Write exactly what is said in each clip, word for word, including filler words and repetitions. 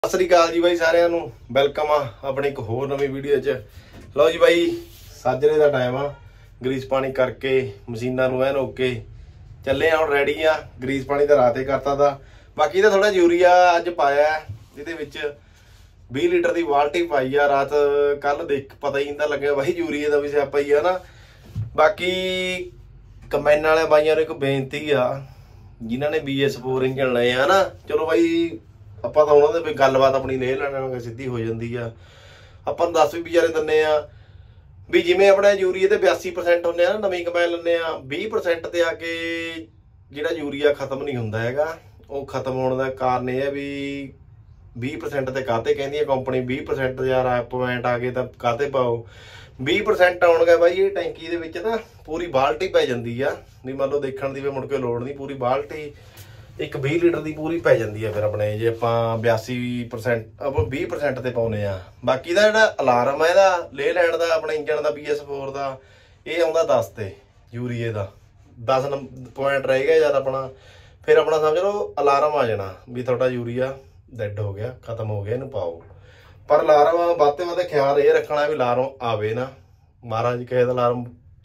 सत श्री अकाल जी बाई सारिਆਂ ਨੂੰ ਵੈਲਕਮ ਆ ਆਪਣੀ ਇੱਕ ਹੋਰ ਨਵੀਂ ਵੀਡੀਓ 'ਚ। ਲਓ ਜੀ ਬਾਈ ਸਾਜਰੇ ਦਾ ਟਾਈਮ ਆ, ਗਰੀਸ ਪਾਣੀ ਕਰਕੇ ਮਸ਼ੀਨਾਂ ਨੂੰ ਐਨ ਓਕੇ ਚੱਲੇ ਆ। ਹੁਣ ਰੈਡੀ ਆ, ਗਰੀਸ ਪਾਣੀ ਤਾਂ ਰਾਤ ਹੀ ਕਰਤਾ ਤਾ, ਬਾਕੀ ਤਾਂ ਥੋੜਾ ਯੂਰੀਆ ਅੱਜ ਪਾਇਆ ਇਹਦੇ ਵਿੱਚ। ਵੀਹ ਲੀਟਰ ਦੀ ਬਾਲਟੀ ਪਾਈ ਆ ਰਾਤ, ਕੱਲ ਦੇਖ ਪਤਾ ਹੀ ਨਹੀਂ ਤਾਂ ਲੱਗਿਆ ਬਾਈ ਯੂਰੀਏ ਦਾ ਵੀ ਸਿਆਪਾ ਹੀ ਆ ਨਾ। ਬਾਕੀ ਕੰਬਾਈਨ ਵਾਲੇ ਬਾਈਆਂ ਨੂੰ ਇੱਕ ਬੇਨਤੀ ਆ ਜਿਨ੍ਹਾਂ ਨੇ ਬੀ ਐਸ ਫੋਰ ਇੰਜਣ ਲਏ ਆ ਨਾ, ਚਲੋ ਬਾਈ ਆਪਾਂ ਤਾਂ ਉਹਨਾਂ ਦੇ ਵੀ ਗੱਲਬਾਤ ਆਪਣੀ ਲੈ ਲੈਣਾ ਸਿੱਧੀ ਹੋ ਜਾਂਦੀ ਆ। ਆਪਾਂ ਨੂੰ ਦੱਸ ਵੀ ਵਿਚਾਰੇ ਦਿੰਦੇ ਆ ਵੀ ਜਿਵੇਂ ਆਪਣੇ ਯੂਰੀਏ ਤੇ ਬਿਆਸੀ ਪਰਸੈਂਟ ਹੁੰਦੇ ਆ ਨਾ, ਨਵੀਂ ਕੰਬਾਈਨ ਲੈਂਦੇ ਆ ਵੀਹ ਪਰਸੈਂਟ ਤੇ ਆ ਕੇ ਜਿਹੜਾ ਯੂਰੀਆ ਖਤਮ ਨਹੀਂ ਹੁੰਦਾ ਹੈਗਾ। ਉਹ ਖਤਮ ਹੋਣ ਦਾ ਕਾਰਨ ਇਹ ਹੈ ਵੀ ਵੀਹ ਪਰਸੈਂਟ ਤੇ ਕਾਹਤੇ ਕਹਿੰਦੀ ਹੈ ਕੰਪਨੀ, ਵੀਹ ਪਰਸੈਂਟ ਯਾਰ ਪੁਆਇੰਟ ਆ ਗਏ ਤਾਂ ਕਾਹਤੇ ਪਾਓ। ਵੀਹ ਪਰਸੈਂਟ ਆਉਣਗੇ ਬਾਈ ਇਹ ਟੈਂਕੀ ਦੇ ਵਿੱਚ ਨਾ ਪੂਰੀ ਬਾਲਟੀ ਪੈ ਜਾਂਦੀ ਆ, ਨਹੀਂ ਮੰਨ ਲਓ ਦੇਖਣ ਦੀ ਵੀ ਮੁੜ ਕੇ ਲੋੜ ਨਹੀਂ, ਪੂਰੀ ਬਾਲਟੀ ਇੱਕ ਵੀਹ ਲੀਟਰ ਦੀ ਪੂਰੀ ਪੈ ਜਾਂਦੀ ਆ। ਫਿਰ ਆਪਣੇ ਜੇ ਆਪਾਂ ਬਿਆਸੀ ਪਰਸੈਂਟ ਆਪਾਂ ਵੀਹ ਪਰਸੈਂਟ ਤੇ ਪਾਉਂਦੇ ਆ। ਬਾਕੀ ਦਾ ਜਿਹੜਾ ਅਲਾਰਮ ਹੈ ਇਹਦਾ ਲੈ ਲੈਣ ਦਾ ਆਪਣੇ ਇੰਜਣ ਦਾ ਬੀ ਐਸ ਫੋਰ ਦਾ, ਇਹ ਆਉਂਦਾ ਦਸ ਤੇ ਯੂਰੀਏ ਦਾ ਦਸ ਪੁਆਇੰਟ ਰਹੇਗਾ ਜਦ ਆਪਣਾ, ਫਿਰ ਆਪਣਾ ਸਮਝ ਲਓ ਅਲਾਰਮ ਆ ਜਾਣਾ ਵੀ ਤੁਹਾਡਾ ਯੂਰੀਆ ਡੈਡ ਹੋ ਗਿਆ, ਖਤਮ ਹੋ ਗਿਆ, ਇਹਨੂੰ ਪਾਓ। ਪਰ ਅਲਾਰਮ ਵੱਧ ਤੋਂ ਵੱਧ ਖਿਆਲ ਇਹ ਰੱਖਣਾ ਵੀ ਅਲਾਰਮ ਆਵੇ ਨਾ, ਮਹਾਰਾਜ ਕਿਸੇ ਦਾ ਅਲਾਰਮ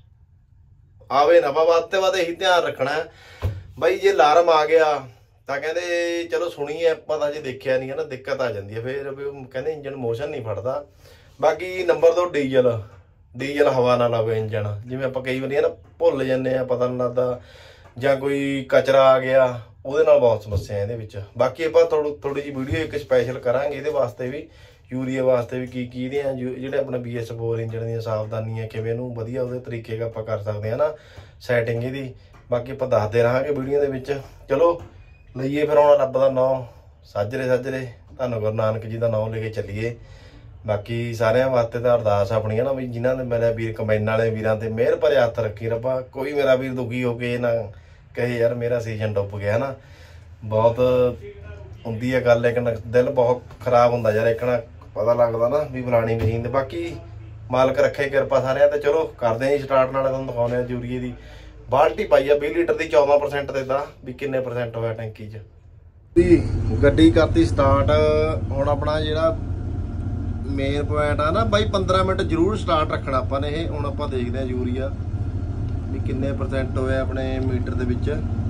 ਆਵੇ ਨਾ, ਵੱਧ ਤੋਂ ਵੱਧ ਇਹੀ ਧਿਆਨ ਰੱਖਣਾ ਬਾਈ। ਜੇ ਅਲਾਰਮ ਆ ਗਿਆ ਤਾਂ ਕਹਿੰਦੇ ਚਲੋ ਸੁਣੀਏ ਆਪਾਂ ਤਾਂ ਜੇ ਦੇਖਿਆ ਨਹੀਂ ਹੈ ਨਾ, ਦਿੱਕਤ ਆ ਜਾਂਦੀ ਹੈ ਫਿਰ ਵੀ ਕਹਿੰਦੇ ਇੰਜਨ ਮੋਸ਼ਨ ਨਹੀਂ ਫੜਦਾ। ਬਾਕੀ ਨੰਬਰ ਦੋ ਡੀਜ਼ਲ, ਡੀਜ਼ਲ ਹਵਾ ਨਾਲ ਆਵੇ ਇੰਜਨ, ਜਿਵੇਂ ਆਪਾਂ ਕਈ ਵਾਰੀ ਨਾ ਭੁੱਲ ਜਾਂਦੇ ਆ, ਪਤਾ ਨਹੀਂ ਲੱਗਦਾ, ਜਾਂ ਕੋਈ ਕਚਰਾ ਆ ਗਿਆ ਉਹਦੇ ਨਾਲ ਬਹੁਤ ਸਮੱਸਿਆ ਇਹਦੇ ਵਿੱਚ। ਬਾਕੀ ਆਪਾਂ ਥੋੜੀ ਥੋੜੀ ਜਿਹੀ ਵੀਡੀਓ ਇੱਕ ਸਪੈਸ਼ਲ ਕਰਾਂਗੇ ਇਹਦੇ ਵਾਸਤੇ ਵੀ, ਯੂਰੀਆ ਵਾਸਤੇ ਵੀ ਕੀ ਕੀ ਇਹਦੀਆਂ ਜਿਹੜੇ ਆਪਣੇ ਬੀ ਐਸ ਫੋਰ ਇੰਜਨ ਦੀਆਂ ਸਾਵਧਾਨੀਆਂ ਕਿਵੇਂ ਇਹਨੂੰ ਵਧੀਆ ਉਹਦੇ ਤਰੀਕੇ ਆਪਾਂ ਕਰ ਸਕਦੇ ਹਾਂ ਨਾ ਸੈਟਿੰਗ ਇਹਦੀ। ਬਾਕੀ ਆਪਾਂ ਦੱਸਦੇ ਰਹਾਂਗੇ ਵੀਡੀਓ ਦੇ ਵਿੱਚ। ਚਲੋ ਲਈਏ ਫਿਰ ਹੁਣ ਰੱਬ ਦਾ ਨਾਂ, ਸਾਜਰੇ ਸਾਜਰੇ ਤੁਹਾਨੂੰ ਗੁਰੂ ਨਾਨਕ ਜੀ ਦਾ ਨਾਂ ਲੈ ਕੇ ਚੱਲੀਏ। ਬਾਕੀ ਸਾਰਿਆਂ ਵਾਸਤੇ ਤਾਂ ਅਰਦਾਸ ਆਪਣੀ ਹੈ ਨਾ ਵੀ ਜਿਨ੍ਹਾਂ ਨੇ ਮੇਰੇ ਵੀਰ ਕੰਬਾਈਨ ਵਾਲੇ ਵੀਰਾਂ ਤੇ ਮਿਹਰ ਭਰੇ ਹੱਥ ਰੱਖੀ ਰੱਬਾ, ਕੋਈ ਮੇਰਾ ਵੀਰ ਦੁਖੀ ਹੋ ਕੇ ਨਾ ਕਹੇ ਯਾਰ ਮੇਰਾ ਸੀਜ਼ਨ ਡੁੱਬ ਗਿਆ ਨਾ। ਬਹੁਤ ਹੁੰਦੀ ਹੈ ਗੱਲ, ਲੇਕਿਨ ਦਿਲ ਬਹੁਤ ਖਰਾਬ ਹੁੰਦਾ ਯਾਰ, ਇੱਕ ਨਾ ਪਤਾ ਲੱਗਦਾ ਨਾ ਵੀ ਫਲਾਣੀ ਮਸ਼ੀਨ ਦੇ। ਬਾਕੀ ਮਾਲਕ ਰੱਖੇ ਕਿਰਪਾ ਸਾਰਿਆਂ ਤੇ। ਚਲੋ ਕਰਦੇ ਹਾਂ ਜੀ ਸਟਾਰਟ, ਨਾਲੇ ਤੁਹਾਨੂੰ ਦਿਖਾਉਂਦੇ ਹਾਂ ਯੂਰੀਏ ਦੀ ਬਾਲਟੀ ਪਾਈ ਆ ਵੀਹ ਲੀਟਰ ਦੀ, ਚੌਦਾਂ ਪਰਸੈਂਟ ਤੇ ਤਾਂ ਵੀ ਕਿੰਨੇ ਪਰਸੈਂਟ ਹੋਇਆ ਟੈਂਕੀ 'ਚ। ਗੱਡੀ ਕਰਤੀ ਸਟਾਰਟ। ਹੁਣ ਆਪਣਾ ਜਿਹੜਾ ਮੇਨ ਪੁਆਇੰਟ ਆ ਨਾ ਬਾਈ, ਪੰਦਰਾਂ ਮਿੰਟ ਜ਼ਰੂਰ ਸਟਾਰਟ ਰੱਖਣਾ ਆਪਾਂ ਨੇ ਇਹ। ਹੁਣ ਆਪਾਂ ਦੇਖਦੇ ਹਾਂ ਯੂਰੀਆ ਵੀ ਕਿੰਨੇ ਪਰਸੈਂਟ ਹੋਇਆ ਆਪਣੇ ਮੀਟਰ ਦੇ ਵਿੱਚ।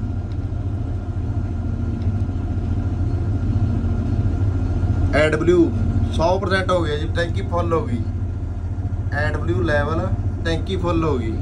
ਐ ਡਬਲਿਊ ਸੌ ਪਰਸੈਂਟ ਹੋ ਗਿਆ ਜੀ, ਟੈਂਕੀ ਫੁੱਲ ਹੋ ਗਈ। ਐ ਡਬਲਿਊ ਲੈਵਲ ਟੈਂਕੀ ਫੁੱਲ ਹੋ ਗਈ,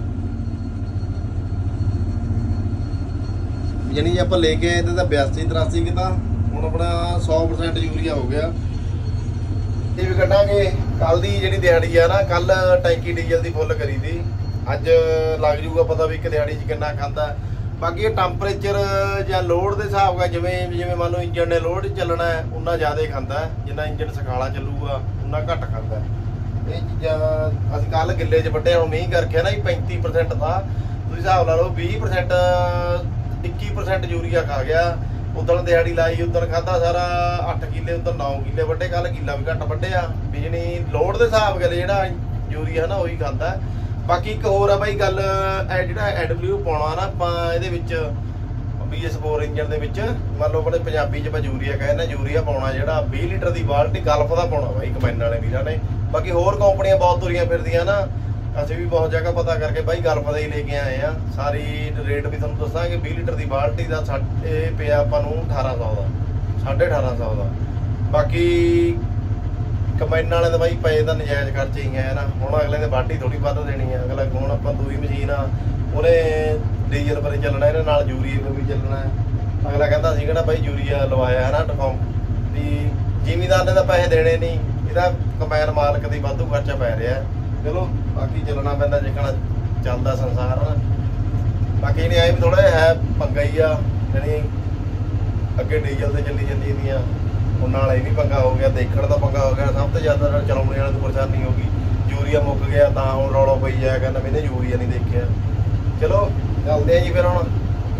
ਯਾਨੀ ਆਪਾਂ ਲੈ ਕੇ ਆਏ ਤੇ ਤਾਂ ਬਿਆਸੀ ਤਰਾਸੀ ਕਿਤਾ, ਹੁਣ ਆਪਣਾ ਸੌ ਪਰਸੈਂਟ ਯੂਰੀਆ ਹੋ ਗਿਆ। ਇਹ ਵੀ ਕੱਢਾਂਗੇ ਕੱਲ ਦੀ ਜਿਹੜੀ ਦਿਹਾੜੀ ਆ ਨਾ, ਕੱਲ ਟੈਂਕੀ ਡੀਜ਼ਲ ਦੀ ਫੁੱਲ ਕਰੀ ਤੀ, ਅੱਜ ਲੱਗ ਜੂਗਾ ਪਤਾ ਵੀ ਇੱਕ ਦਿਹਾੜੀ 'ਚ ਕਿੰਨਾ ਖਾਂਦਾ। ਬਾਕੀ ਇਹ ਟੈਂਪਰੇਚਰ ਜਾਂ ਲੋਡ ਦੇ ਹਿਸਾਬ ਨਾਲ, ਜਿਵੇਂ ਜਿਵੇਂ ਮੰਨ ਲਓ ਇੰਜਣ ਨੇ ਲੋਡ ਚੱਲਣਾ ਉਨਾ ਜ਼ਿਆਦਾ ਖਾਂਦਾ, ਜਿੰਨਾ ਇੰਜਣ ਸਕਾਲਾ ਚੱਲੂਗਾ ਉਨਾ ਘੱਟ ਖਾਂਦਾ। ਇਹ ਚੀਜ਼ਾਂ ਅਸੀਂ ਕੱਲ ਗਿੱਲੇ 'ਚ ਵੱਢਿਆ, ਹੁਣ ਮੀਂਹ ਕਰਕੇ ਨਾ ਪੈਂਤੀ ਪਰਸੈਂਟ ਥਾ, ਤੁਸੀਂ ਹਿਸਾਬ ਲਾ ਲਓ ਵੀਹ ਪਰਸੈਂਟ ਇੱਕੀ ਪਰਸੈਂਟ ਯੂਰੀਆ ਖਾ ਗਿਆ। ਉਦਣ ਦਿਹਾੜੀ ਲਾਈ, ਉਦਣ ਖਾਧਾ ਸਾਰਾ ਅੱਠ ਕਿੱਲੇ, ਉਦਣ ਨੌ ਕਿੱਲੇ ਵੱਢੇ, ਕੱਲ ਕਿੱਲਾ ਵੀ ਘੱਟ ਵੱਢਿਆ। ਬਿਜਲੀ ਲੋਡ ਦੇ ਹਿਸਾਬ ਨਾਲ ਜਿਹੜਾ ਯੂਰੀਆ ਨਾ ਉਹੀ ਖਾਂਦਾ। ਬਾਕੀ ਇੱਕ ਹੋਰ ਆ ਬਾਈ ਗੱਲ, ਜਿਹੜਾ ਐ ਡਬਲਿਊ ਪਾਉਣਾ ਨਾ ਆਪਾਂ ਇਹਦੇ ਵਿੱਚ ਬੀ ਐਸ ਫੋਰ ਇੰਜਨ ਦੇ ਵਿੱਚ, ਮੰਨ ਲਓ ਆਪਣੇ ਪੰਜਾਬੀ 'ਚ ਆਪਾਂ ਯੂਰੀਆ ਕਹਿੰਦੇ, ਯੂਰੀਆ ਪਾਉਣਾ ਜਿਹੜਾ ਵੀਹ ਲੀਟਰ ਦੀ ਬਾਲਟੀ ਗਲਫ ਦਾ ਪਾਉਣਾ ਬਾਈ ਕੰਬਾਈਨ ਵਾਲੇ ਵੀਰਾਂ ਨੇ। ਬਾਕੀ ਹੋਰ ਕੰਪਨੀਆਂ ਬਹੁਤ ਤੁਰੀਆਂ ਫਿਰਦੀਆਂ ਨਾ, ਅਸੀਂ ਵੀ ਬਹੁਤ ਜਗ੍ਹਾ ਪਤਾ ਕਰਕੇ ਬਾਈ ਗਲਫ ਦਾ ਹੀ ਲੈ ਕੇ ਆਏ ਆ। ਸਾਰੀ ਰੇਟ ਵੀ ਤੁਹਾਨੂੰ ਦੱਸਾਂਗੇ। ਵੀਹ ਲੀਟਰ ਦੀ ਬਾਲਟੀ ਦਾ ਸਾਡੇ ਪਿਆ ਆਪਾਂ ਨੂੰ ਅਠਾਰਾਂ ਸੌ ਦਾ, ਸਾਢੇ ਅਠਾਰਾਂ ਸੌ ਦਾ। ਬਾਕੀ ਕੰਬਾਈਨ ਵਾਲੇ ਦਾ ਬਾਈ ਪਏ ਤਾਂ ਨਜਾਇਜ਼ ਖਰਚੇ ਹੀ ਆ ਨਾ। ਹੁਣ ਅਗਲੇ ਨੇ ਬਾਲਟੀ ਥੋੜੀ ਵੱਧ ਦੇਣੀ ਆ, ਅਗਲਾ ਹੁਣ ਆਪਾਂ ਦੂਈ ਮਸ਼ੀਨ ਆ ਉਹਨੇ ਡੀਜ਼ਲ ਪਰ ਚੱਲਣਾ, ਇਹਦੇ ਨਾਲ ਯੂਰੀਏ ਪਰ ਵੀ ਚੱਲਣਾ। ਅਗਲਾ ਕਹਿੰਦਾ ਸੀ ਕਹਿੰਦਾ ਬਾਈ ਯੂਰੀਆ ਲਵਾਇਆ ਹੈ ਨਾ ਟਕੌਮ ਵੀ ਜ਼ਿਮੀਦਾਰ ਨੇ ਤਾਂ ਪੈਸੇ ਦੇਣੇ ਨਹੀਂ, ਇਹਦਾ ਕੰਬਾਈਨ ਮਾਲਕ ਦੀ ਵਾਧੂ ਖਰਚਾ ਪੈ ਰਿਹਾ। ਚਲੋ ਬਾਕੀ ਚੱਲਣਾ ਪੈਂਦਾ, ਜਿਕਣਾ ਚੱਲਦਾ ਸੰਸਾਰ ਨਾ। ਬਾਕੀ ਇਹਨੇ ਆਏ ਵੀ ਥੋੜਾ ਜਿਹਾ ਹੈ ਪੰਗਾ ਹੀ ਆ, ਜਾਣੀ ਅੱਗੇ ਡੀਜ਼ਲ ਤੇ ਚੱਲੀ ਜਾਂਦੀ ਦੀਆਂ, ਉਹਨਾਂ ਨਾਲ ਇਹ ਵੀ ਪੰਗਾ ਹੋ ਗਿਆ, ਦੇਖਣ ਦਾ ਪੰਗਾ ਹੋ ਗਿਆ। ਸਭ ਤੋਂ ਜ਼ਿਆਦਾ ਚਲਾਉਣੇ ਵਾਲੇ ਨੂੰ ਪਰੇਸ਼ਾਨੀ ਹੋ ਗਈ, ਯੂਰੀਆ ਮੁੱਕ ਗਿਆ ਤਾਂ ਹੁਣ ਰੌਲਾ ਪਈ ਜਾਇਆ ਕਹਿੰਦਾ ਮੈਨੇ ਯੂਰੀਆ ਨਹੀਂ ਦੇਖਿਆ। ਚਲੋ ਚੱਲਦੇ ਆ ਜੀ ਫਿਰ ਹੁਣ।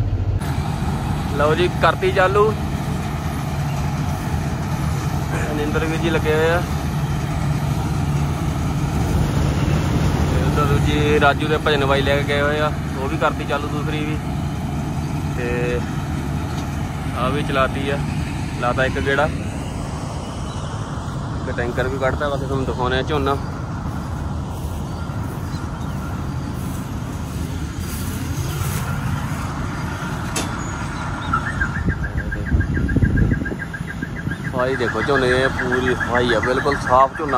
ਲਓ ਜੀ ਕਰਤੀ ਚਾਲੂ, ਨਿੰਦਰ ਵੀਰ ਜੀ ਲੱਗੇ ਹੋਏ ਆ, ਦੂਜੀ ਰਾਜੂ ਦੇ ਭਜਨ ਬਾਈ ਲੈ ਕੇ ਗਏ ਹੋਏ ਆ, ਉਹ ਵੀ ਕਰਤੀ ਚਾਲੂ ਦੂਸਰੀ ਵੀ, ਤੇ ਆ ਵੀ ਚਲਾਤੀ ਆ, ਲਾਤਾ ਇੱਕ ਗੇੜਾ। टैंकर भी कढ़ता बाकी तुहानूं दिखाउने झोना। सफाई देखो झोने की पूरी सफाई है, बिल्कुल साफ झोना,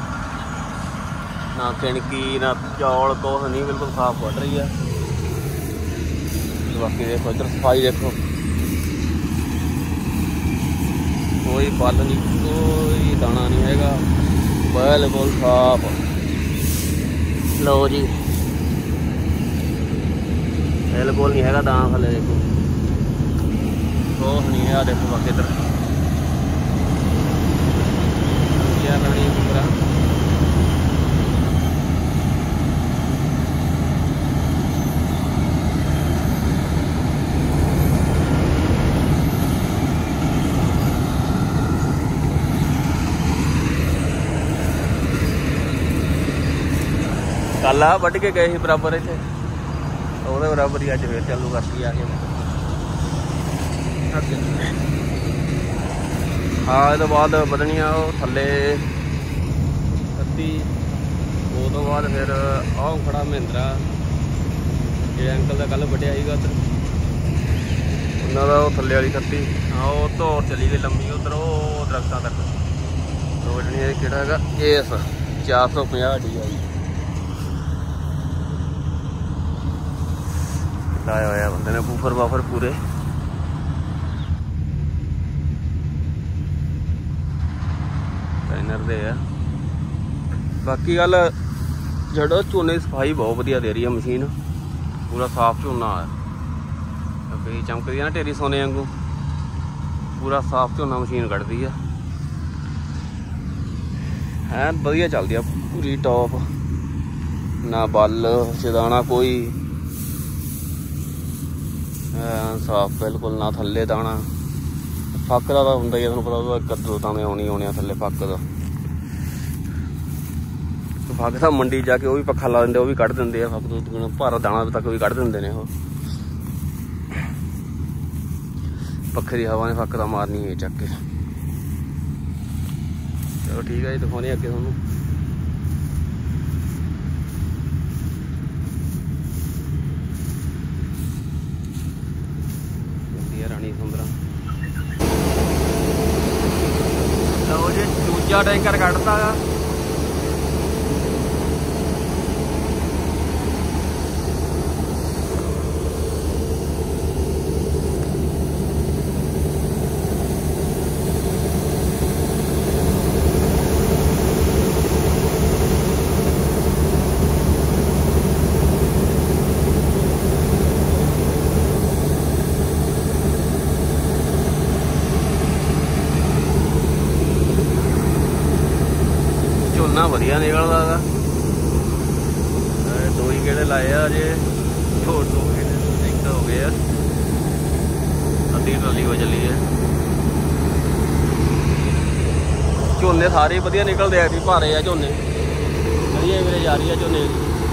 ना किणकी ना चौल कुछ नहीं, बिल्कुल साफ बढ़ रही है। बाकी देखो इधर सफाई देखो, कोई पल नहीं, कोई दाना नहीं हैगा, बिल्कुल साफ। लो जी बिल्कुल नहीं हैगा दाना थले, देखो कुछ नहीं है। देखो बाकी इधर रानी पूरा कल आ वढ़ के गए बराबर इतने, वो बराबर ही अज फिर चालू करती आ गए। हाँ ये तो बाद बदनिया थले सत्ती, वो तो बाद फिर आओ खड़ा महिंद्रा जे अंकल का कल वढ़िया ही उधर उन्होंने थले वाली सत्ती। हाँ वो तो और चली गई लंबी उधर वो दरख्तों तक। तो वढ़नी किहड़ा हैगा एस चार सौ पचास डी आई लाया होया बंदे ने, बूफर वाफर पूरे। दे है बाकी गल जो झोने की सफाई बहुत वधिया दे रही है मशीन, पूरा साफ झोना है, क्योंकि चमकदी है ना ढेरी सोने वांगू, पूरा साफ झोना मशीन कढ़दी है, है वधिया चलती है पूरी टॉप, ना बल छदाना कोई, साफ बिल्कुल ना थले दाना। फक का तो होंगे तुहानूं पता, कद्दू दाने आने आने थले फक का, फक तो मंडी जाके वो भी पक्खा ला देंगे, वो भी कढ़ देंगे फक तो, भारा दाना तक भी कढ़ देंगे ने। वो पक्खे की हवा ने फक तो मारनी है चक के। चलो ठीक है जी, दिखाने अगे थोनों। रानी सुंदरा लो जी, दूजा टैंकर कढ़ता है। झोना वधिया निकलदा गा, दो ही गेड़े लाए अजे, दो दो गेड़े एक हो गए, अद्धी ट्राली हो चली है। झोने सारे वधिया निकलते हैं, भारे आ झोने, वधिया मेरे जा रही है झोने।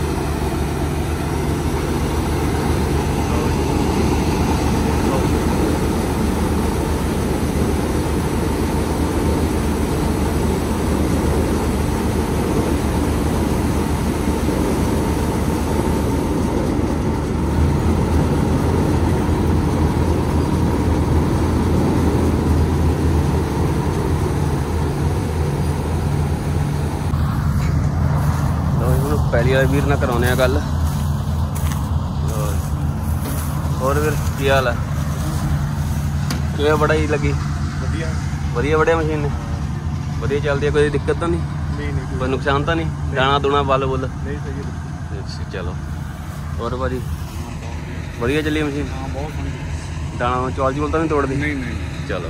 पहली वाले वीर ना कराने गल। और फिर की हाल है, किवें बड़ा ही लगी? वधिया वधिया बढ़िया मशीन ने, वधिया चलती है, कोई दिक्कत तो नहीं? नहीं नहीं कोई नुकसान तो नहीं? दाना दूना बल बुल नहीं सही? चलो और भाजी वधिया चली मशीन? दाना चौल चूल तो नहीं तोड़ती? नहीं नहीं चलो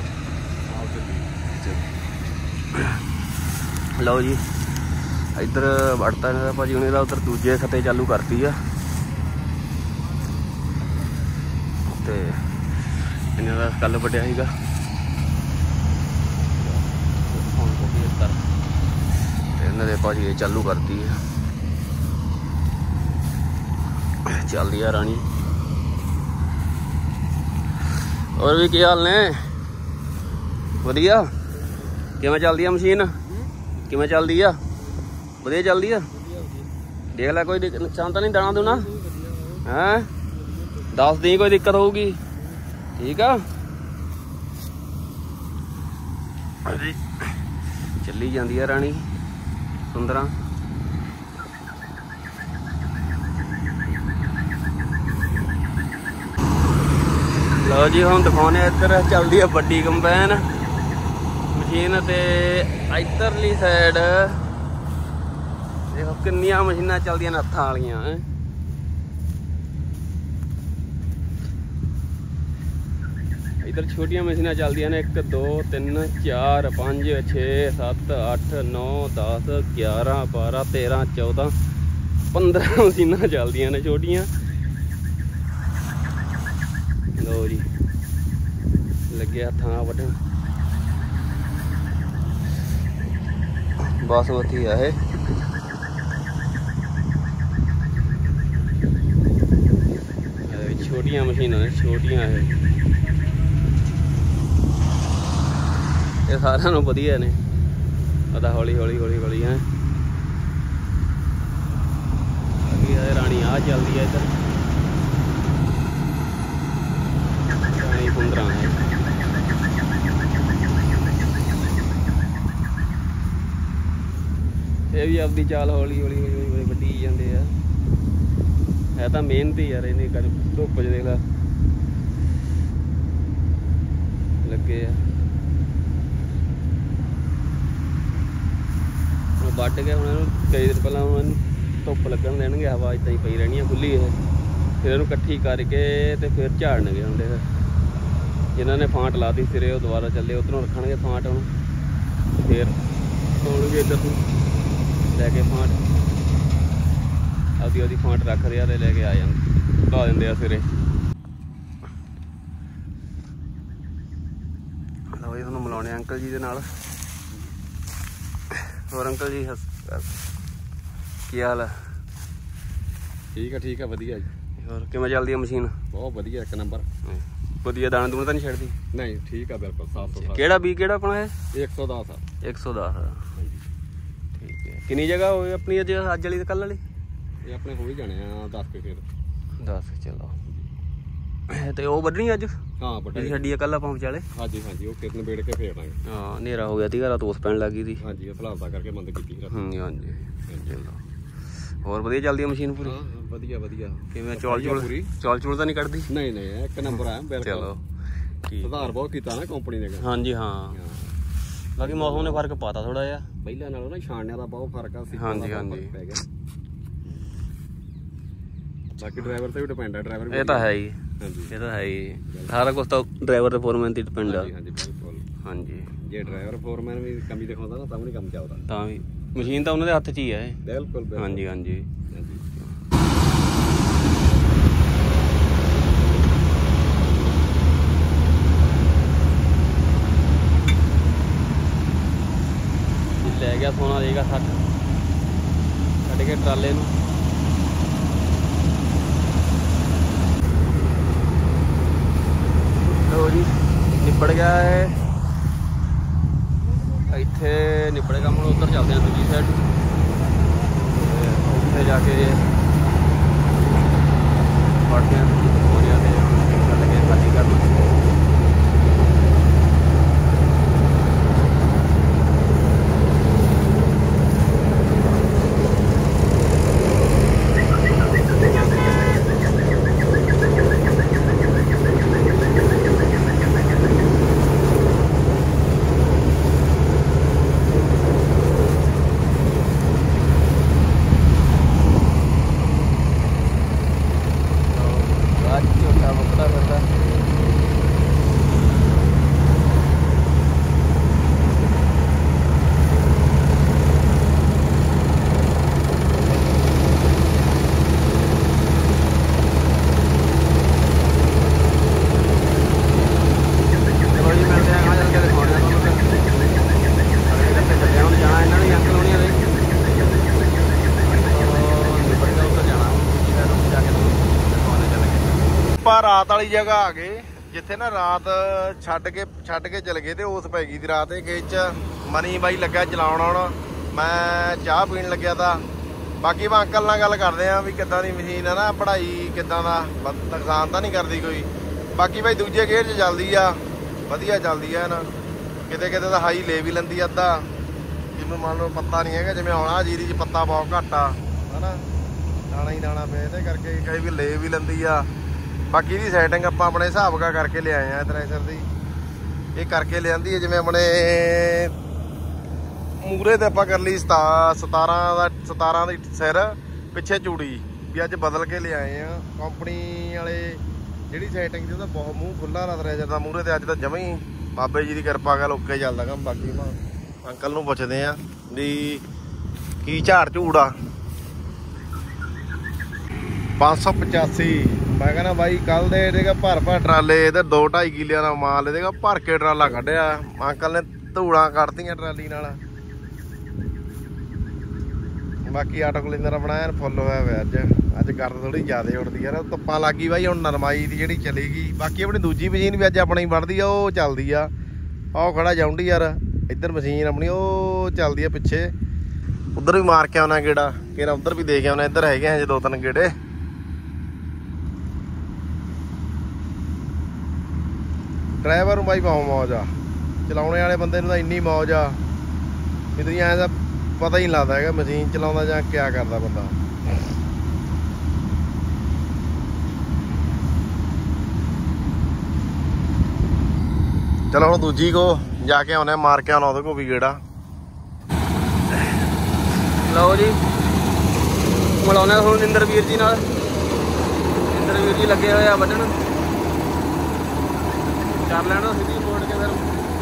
लो जी। इधर वड़ता है भाजी उन्हें उधर दूजे खते चालू करती है, तो इन्हें का कल बढ़िया सीगा। इन्हें भाजी ये चालू करती है, चल रही है रानी। और भी क्या हाल ने? वधिया किवें चलदी है मशीन? ਕਿਵੇਂ ਚੱਲਦੀ ਆ? ਵਧੀਆ ਚੱਲਦੀ ਆ। ਦੇਖ ਲੈ ਕੋਈ ਨੁਕਸਾਨ ਤਾਂ ਨਹੀਂ ਦਾਣਾ ਦੂਣਾ ਹੈਂ? ਦੱਸ ਦੀ ਕੋਈ ਦਿੱਕਤ ਹੋਊਗੀ। ਠੀਕ ਆ ਚੱਲੀ ਜਾਂਦੀ ਆ ਰਾਣੀ ਸੁੰਦਰਾਂ। ਲਓ ਜੀ ਹੁਣ ਦਿਖਾਉਣੇ ਇੱਧਰ ਚੱਲਦੀ ਆ ਵੱਡੀ ਕੰਬਾਈਨ ਮਸ਼ੀਨ ਤੇ ਇੱਧਰਲੀ ਸਾਈਡ ਦੇਖੋ ਕਿੰਨੀਆਂ ਮਸ਼ੀਨਾਂ ਚੱਲਦੀਆਂ ਨੇ ਹੱਥਾਂ ਵਾਲੀਆਂ। ਇੱਧਰ ਛੋਟੀਆਂ ਮਸ਼ੀਨਾਂ ਚੱਲਦੀਆਂ ਨੇ ਇੱਕ ਦੋ ਤਿੰਨ ਚਾਰ ਪੰਜ ਛੇ ਸੱਤ ਅੱਠ ਨੌ ਦਸ ਗਿਆਰਾਂ ਬਾਰਾਂ ਤੇਰਾਂ ਚੌਦਾਂ ਪੰਦਰਾਂ ਮਸ਼ੀਨਾਂ ਚੱਲਦੀਆਂ ਨੇ ਛੋਟੀਆਂ। ਲਓ ਜੀ ਲੱਗਿਆ ਥਾਂ ਵੱਢਣ ਬਾਸਮਤੀ ਆ ਇਹ। ਛੋਟੀਆਂ ਮਸ਼ੀਨਾਂ ਨੇ ਛੋਟੀਆਂ ਇਹ ਇਹ ਸਾਰਿਆਂ ਨੂੰ ਵਧੀਆ ਨੇ ਪਤਾ। ਹੌਲੀ ਹੌਲੀ ਹੌਲੀ ਹੌਲੀ ਹੈ ਅੱਗੇ ਆ ਰਾਣੀ ਆ ਚੱਲਦੀ ਹੈ ਇੱਧਰ ਰਾਣੀ ਪੰਦਰਾਂ ਹੈ। ਇਹ ਵੀ ਆਪਦੀ ਚਾਲ ਹੌਲੀ ਹੌਲੀ ਹੌਲੀ ਹੌਲੀ ਵੱਢੀ ਜਾਂਦੇ ਆ। ਹੈ ਤਾਂ ਮਿਹਨਤੀ ਯਾਰ ਇਹਨੇ ਕਰ ਧੁੱਪ ਚ ਦੇਖ ਲਾ ਲੱਗੇ ਆ। ਹੁਣ ਵੱਢ ਕੇ ਹੁਣ ਇਹਨੂੰ ਕਈ ਦਿਨ ਪਹਿਲਾਂ ਹੁਣ ਇਹਨੂੰ ਧੁੱਪ ਲੱਗਣ ਦੇਣਗੇ। ਹਵਾ ਏਦਾਂ ਹੀ ਪਈ ਰਹਿਣੀ ਆ ਖੁੱਲੀ ਇਹ। ਫਿਰ ਇਹਨੂੰ ਇਕੱਠੀ ਕਰਕੇ ਤੇ ਫਿਰ ਝਾੜਨਗੇ। ਹੁਣ ਦੇਖ ਜਿਨ੍ਹਾਂ ਨੇ ਫਾਂਟ ਲਾਤੀ ਸਿਰੇ ਉਹ ਦੁਬਾਰਾ ਚੱਲੇ ਉੱਧਰੋਂ ਰੱਖਣਗੇ ਫਾਂਟ। ਹੁਣ ਫਿਰ ਤੋੜੂਗੇ ਇੱਧਰ ਨੂੰ ਲੈ ਕੇ ਫਾਂਟ ਆਪਦੀ ਉਹਦੀ ਫਾਂਟ ਰੱਖਦੇ ਆ ਤੇ ਲੈ ਕੇ ਆ ਜਾਂਦੇ ਲਾ ਦਿੰਦੇ ਆ ਸਿਰੇ। ਲਓ ਜੀ ਤੁਹਾਨੂੰ ਮਿਲਾਉਣੇ ਅੰਕਲ ਜੀ ਦੇ ਨਾਲ। ਹੋਰ ਅੰਕਲ ਜੀ ਕੀ ਹਾਲ ਹੈ? ਠੀਕ ਆ ਠੀਕ ਆ ਵਧੀਆ ਜੀ। ਹੋਰ ਕਿਵੇਂ ਚੱਲਦੀ ਆ ਮਸ਼ੀਨ? ਬਹੁਤ ਵਧੀਆ ਇੱਕ ਨੰਬਰ ਵਧੀਆ ਦਾਣਾ ਦੂਣਾ ਤਾਂ ਨਹੀਂ ਛੱਡਦੀ? ਨਹੀਂ ਠੀਕ ਆ ਬਿਲਕੁਲ ਸਾਫ਼ ਸੁਥਰਾ। ਕਿਹੜਾ ਬੀ ਕਿਹੜਾ ਆਪਣਾ ਇਹ? ਇੱਕ ਸੌ ਦਸ ਆ। ਇੱਕ ਸੌ ਦਸ ਠੀਕ ਹੈ। ਕਿੰਨੀ ਜਗ੍ਹਾ ਹੋਵੇ ਆਪਣੀ ਅੱਜ ਅੱਜ ਵਾਲੀ ਤੇ ਕੱਲ੍ਹ ਵਾਲੀ? ਇਹ ਆਪਣੇ ਹੋ ਹੀ ਜਾਣੇ ਆ ਦਸ ਕੇ ਫਿਰ ਦਸ ਚਲੋ। ਤੇ ਉਹ ਵੱਢਣੀ ਅੱਜ? ਹਾਂ ਵੱਢਣੀ ਛੱਡੀ ਆ ਕੱਲ੍ਹ ਆਪਾਂ ਵਿਚਾਲੇ। ਹਾਂਜੀ ਹਾਂਜੀ ਉਹ ਕਿਰਨ ਵੇੜ ਕੇ ਫੇਰ ਲਾਂਗੇ। ਹਾਂ ਹਨੇਰਾ ਹੋ ਗਿਆ ਸੀ ਘਰਾਂ ਤੋਸ ਪੈਣ ਲੱਗ ਗਈ ਸੀ। ਹਾਂਜੀ ਉਹ ਸਲਾਬਤਾ ਕਰਕੇ ਬੰਦ ਕੀਤੀ ਸੀ। ਹਾਂਜੀ ਹਾਂਜੀ ਚਲੋ। ਹੋਰ ਵਧੀਆ ਚੱਲਦੀ ਆ ਮਸ਼ੀਨ ਪੂਰੀ? ਹਾਂ ਵਧੀਆ ਵਧੀਆ। ਕਿਵੇਂ ਚੌਲ ਚੂਲ ਚੌਲ ਚੂਲ ਤਾਂ ਨਹੀਂ ਕੱਢਦੀ? ਨਹੀਂ ਨਹੀਂ ਇੱਕ ਨੰਬਰ ਆ ਬਿਲਕੁਲ। ਚਲੋ ਠੀਕ। ਸੁਧਾਰ ਬਹੁਤ ਕੀਤਾ ਨਾ ਕੰਪਨੀ ਨੇ। ਹਾਂਜੀ ਹਾਂ ਬਾਕੀ ਮੌਸਮ ਨੇ ਫਰਕ ਪਾਤਾ ਥੋੜਾ ਜਿਹਾ ਪਹਿਲਾਂ ਨਾਲੋਂ ਨਾ ਛਾਣਿਆਂ ਦਾ ਬਹੁਤ ਫਰਕ ਆ। ਹਾਂਜੀ ਹਾਂਜੀ ਪੈ ਗਿਆ। ਬਾਕੀ ਡਰਾਈਵਰ ਤੇ ਵੀ ਡਿਪੈਂਡ ਆ। ਡਰਾਈਵਰ ਇਹ ਤਾਂ ਹੈ ਹੀ। ਹਾਂਜੀ ਇਹ ਤਾਂ ਹੈ ਹੀ। ਸਾਰਾ ਕੁਛ ਤਾਂ ਡਰਾਈਵਰ ਤੇ ਫੋਰਮੈਨ ਤੇ ਡਿਪੈਂਡ ਆ। ਹਾਂਜੀ ਬਿਲਕੁਲ। ਹਾਂਜੀ ਜੇ ਡਰਾਈਵਰ ਫੋਰਮੈਨ ਵੀ ਕਮੀ ਦਿਖਾਉਂਦਾ ਨਾ ਤਾਂ ਵੀ ਨਹੀਂ ਕੰਮ ਚੱਲਦਾ। ਤਾਂ ਵੀ ਮਸ਼ੀਨ ਤਾਂ ਉਹਨਾਂ ਦੇ ਹੱਥ 'ਚ ਹੀ ਆ ਇਹ। ਬਿਲਕੁਲ ਹਾਂਜੀ ਹਾਂਜੀ ਲੈ ਗਿਆ ਸੋਨਾ ਦੇਗਾ ਸੱਠ ਕੱਢ ਕੇ ਟਰਾਲੇ ਨੂੰ। ਲੋ ਜੀ ਨਿਬੜ ਗਿਆ ਹੈ ਇੱਥੇ ਨਿਬੜ ਗਿਆ। ਹੁਣ ਉੱਧਰ ਚੱਲਦੇ ਹਾਂ ਦੂਜੀ ਸਾਈਡ। ਉੱਥੇ ਜਾ ਕੇ ਪੜਦੇ ਹਾਂ ਹੋ ਰਿਹਾ ਤੇ ਚੱਲ ਕੇ ਖਾਲੀ ਕਰ ਲਓ। ਆਪਾਂ ਰਾਤ ਵਾਲੀ ਜਗ੍ਹਾ ਆ ਗਏ ਜਿੱਥੇ ਨਾ ਰਾਤ ਛੱਡ ਕੇ ਛੱਡ ਕੇ ਚਲ ਗਏ ਤੇ ਉਸ ਪੈ ਗਈ ਦੀ ਰਾਤ ਇਹ ਖੇਤ ਚ। ਮਨੀ ਬਾਈ ਲੱਗਾ ਚਲਾਉਣ। ਹੁਣ ਮੈਂ ਚਾਹ ਪੀਣ ਲੱਗਿਆ ਤਾਂ ਬਾਕੀ ਮੈਂ ਅੰਕਲ ਨਾਲ ਗੱਲ ਕਰਦੇ ਆ ਵੀ ਕਿੱਦਾਂ ਦੀ ਮਸ਼ੀਨ ਆ ਨਾ, ਪੜ੍ਹਾਈ ਕਿੱਦਾਂ ਦਾ, ਨੁਕਸਾਨ ਤਾਂ ਨਹੀਂ ਕਰਦੀ ਕੋਈ। ਬਾਕੀ ਬਾਈ ਦੂਜੇ ਗੇਅਰ 'ਚ ਚੱਲਦੀ ਆ, ਵਧੀਆ ਚੱਲਦੀ ਆ ਨਾ, ਕਿਤੇ ਕਿਤੇ ਤਾਂ ਹਾਈ ਲੈ ਵੀ ਲੈਂਦੀ ਆ ਅੱਧਾ, ਜਿਵੇਂ ਮੰਨ ਲਓ ਪੱਤਾ ਨਹੀਂ ਹੈਗਾ, ਜਿਵੇਂ ਆਉਣਾ ਜੀਰੀ 'ਚ ਪੱਤਾ ਬਹੁਤ ਘੱਟ ਆ ਹਨਾ, ਦਾਣਾ ਹੀ ਦਾਣਾ ਪਿਆ ਇਹਦੇ ਕਰਕੇ ਕਈ ਵੀ ਲੈ ਵੀ ਲੈਂਦੀ ਆ। ਬਾਕੀ ਦੀ ਸੈਟਿੰਗ ਆਪਾਂ ਆਪਣੇ ਹਿਸਾਬ ਕਾ ਕਰਕੇ ਲਿਆਏ ਆ ਥ੍ਰੈਸ਼ਰ ਦੀ, ਇਹ ਕਰਕੇ ਲਿਆਂਦੀ ਹੈ ਜਿਵੇਂ ਆਪਣੇ ਮੂਰੇ ਤੇ ਆਪਾਂ ਕਰ ਲਈ ਸਤਾਰਾਂ ਦਾ ਸਤਾਰਾਂ ਦੀ ਸਿਰ ਪਿੱਛੇ ਚੂੜੀ ਵੀ ਅੱਜ ਬਦਲ ਕੇ ਲਿਆਏ ਆ ਕੰਪਨੀ ਵਾਲੇ। ਜਿਹੜੀ ਸੈਟਿੰਗ ਸੀ ਉਹਦਾ ਬਹੁਤ ਮੂੰਹ ਖੁੱਲਾ ਰਾ ਥ੍ਰੈਸ਼ਰ ਦਾ ਮੂਰੇ ਤੇ, ਅੱਜ ਤਾਂ ਜਮਾਂ ਹੀ ਬਾਬੇ ਜੀ ਦੀ ਕਿਰਪਾ ਨਾਲ ਓਕੇ ਚੱਲਦਾ ਕੰਮ। ਬਾਕੀ ਮੈਂ ਅੰਕਲ ਨੂੰ ਪੁੱਛਦੇ ਆ ਵੀ ਕੀ ਝਾੜ ਝੂੜ ਆ। ਪੰਜ ਸੌ ਪਚਾਸੀ ਮੈਂ ਕਹਿੰਦਾ ਬਾਈ ਕੱਲ ਦੇ ਇਹਦੇ ਭਰ ਭਰ ਟਰਾਲੇ ਇਹਦੇ ਦੋ ਢਾਈ ਕਿੱਲਿਆਂ ਦਾ ਮਾਲ ਇਹਦੇ ਭਰ ਕੇ ਟਰਾਲਾ ਕੱਢਿਆ ਅੰਕਲ ਨੇ, ਧੂੜਾਂ ਕੱਢਤੀਆਂ ਟਰਾਲੀ ਨਾਲ। ਬਾਕੀ ਆਟੋ ਕਲਿੰਦਰ ਬਣਾਇਆ ਫੁੱਲ ਹੋਇਆ ਹੋਇਆ ਅੱਜ ਅੱਜ ਗਰਦ ਥੋੜੀ ਜ਼ਿਆਦਾ ਉੱਡਦੀ ਯਾਰ, ਧੁੱਪਾਂ ਲੱਗ ਗਈ ਬਾਈ ਹੁਣ ਨਰਮਾਈ ਦੀ ਜਿਹੜੀ ਚਲੇਗੀ। ਬਾਕੀ ਆਪਣੀ ਦੂਜੀ ਮਸ਼ੀਨ ਵੀ ਅੱਜ ਆਪਣੀ ਬਣਦੀ ਆ, ਉਹ ਚੱਲਦੀ ਆ, ਉਹ ਖੜਾ ਜਾਉਂਦੀ ਯਾਰ। ਇੱਧਰ ਮਸ਼ੀਨ ਆਪਣੀ ਉਹ ਚੱਲਦੀ ਆ ਪਿੱਛੇ, ਉੱਧਰ ਵੀ ਮਾਰ ਕੇ ਆਉਣਾ ਗੇੜਾ, ਕਿਹੜਾ ਉੱਧਰ ਵੀ ਦੇ ਕੇ ਆਉਣਾ। ਇੱਧਰ ਹੈਗੇ ਹਜੇ ਦੋ ਤਿੰਨ ਗੇੜੇ। ਡਰਾਈਵਰ ਨੂੰ ਬਾਈ ਬਹੁਤ ਮੌਜ ਆ, ਚਲਾਉਣੇ ਵਾਲੇ ਬੰਦੇ ਨੂੰ ਤਾਂ ਇੰਨੀ ਮੌਜ ਆ ਵੀ ਤੁਸੀਂ ਐਂ ਤਾਂ ਪਤਾ ਹੀ ਨਹੀਂ ਲੱਗਦਾ ਹੈਗਾ ਮਸ਼ੀਨ ਚਲਾਉਂਦਾ ਜਾਂ ਕਿਆ ਕਰਦਾ ਬੰਦਾ। ਚਲੋ ਹੁਣ ਦੂਜੀ ਕੋ ਜਾ ਕੇ ਆਉਣੇ, ਮਾਰ ਕੇ ਆਉਣਾ ਉਹਦੇ ਕੋ ਵੀ ਗੇੜਾ। ਲਓ ਜੀ ਮਿਲਾਉਣੇ ਹੁਣ ਨਿੰਦਰ ਵੀਰ ਜੀ ਨਾਲ। ਨਿੰਦਰ ਵੀਰ ਜੀ ਲੱਗੇ ਹੋਏ ਆ ਵੱਢਣ, ਕਰ ਲੈਣਾ ਸਿੱਧੀ ਮੋੜ ਕੇ ਫਿਰ।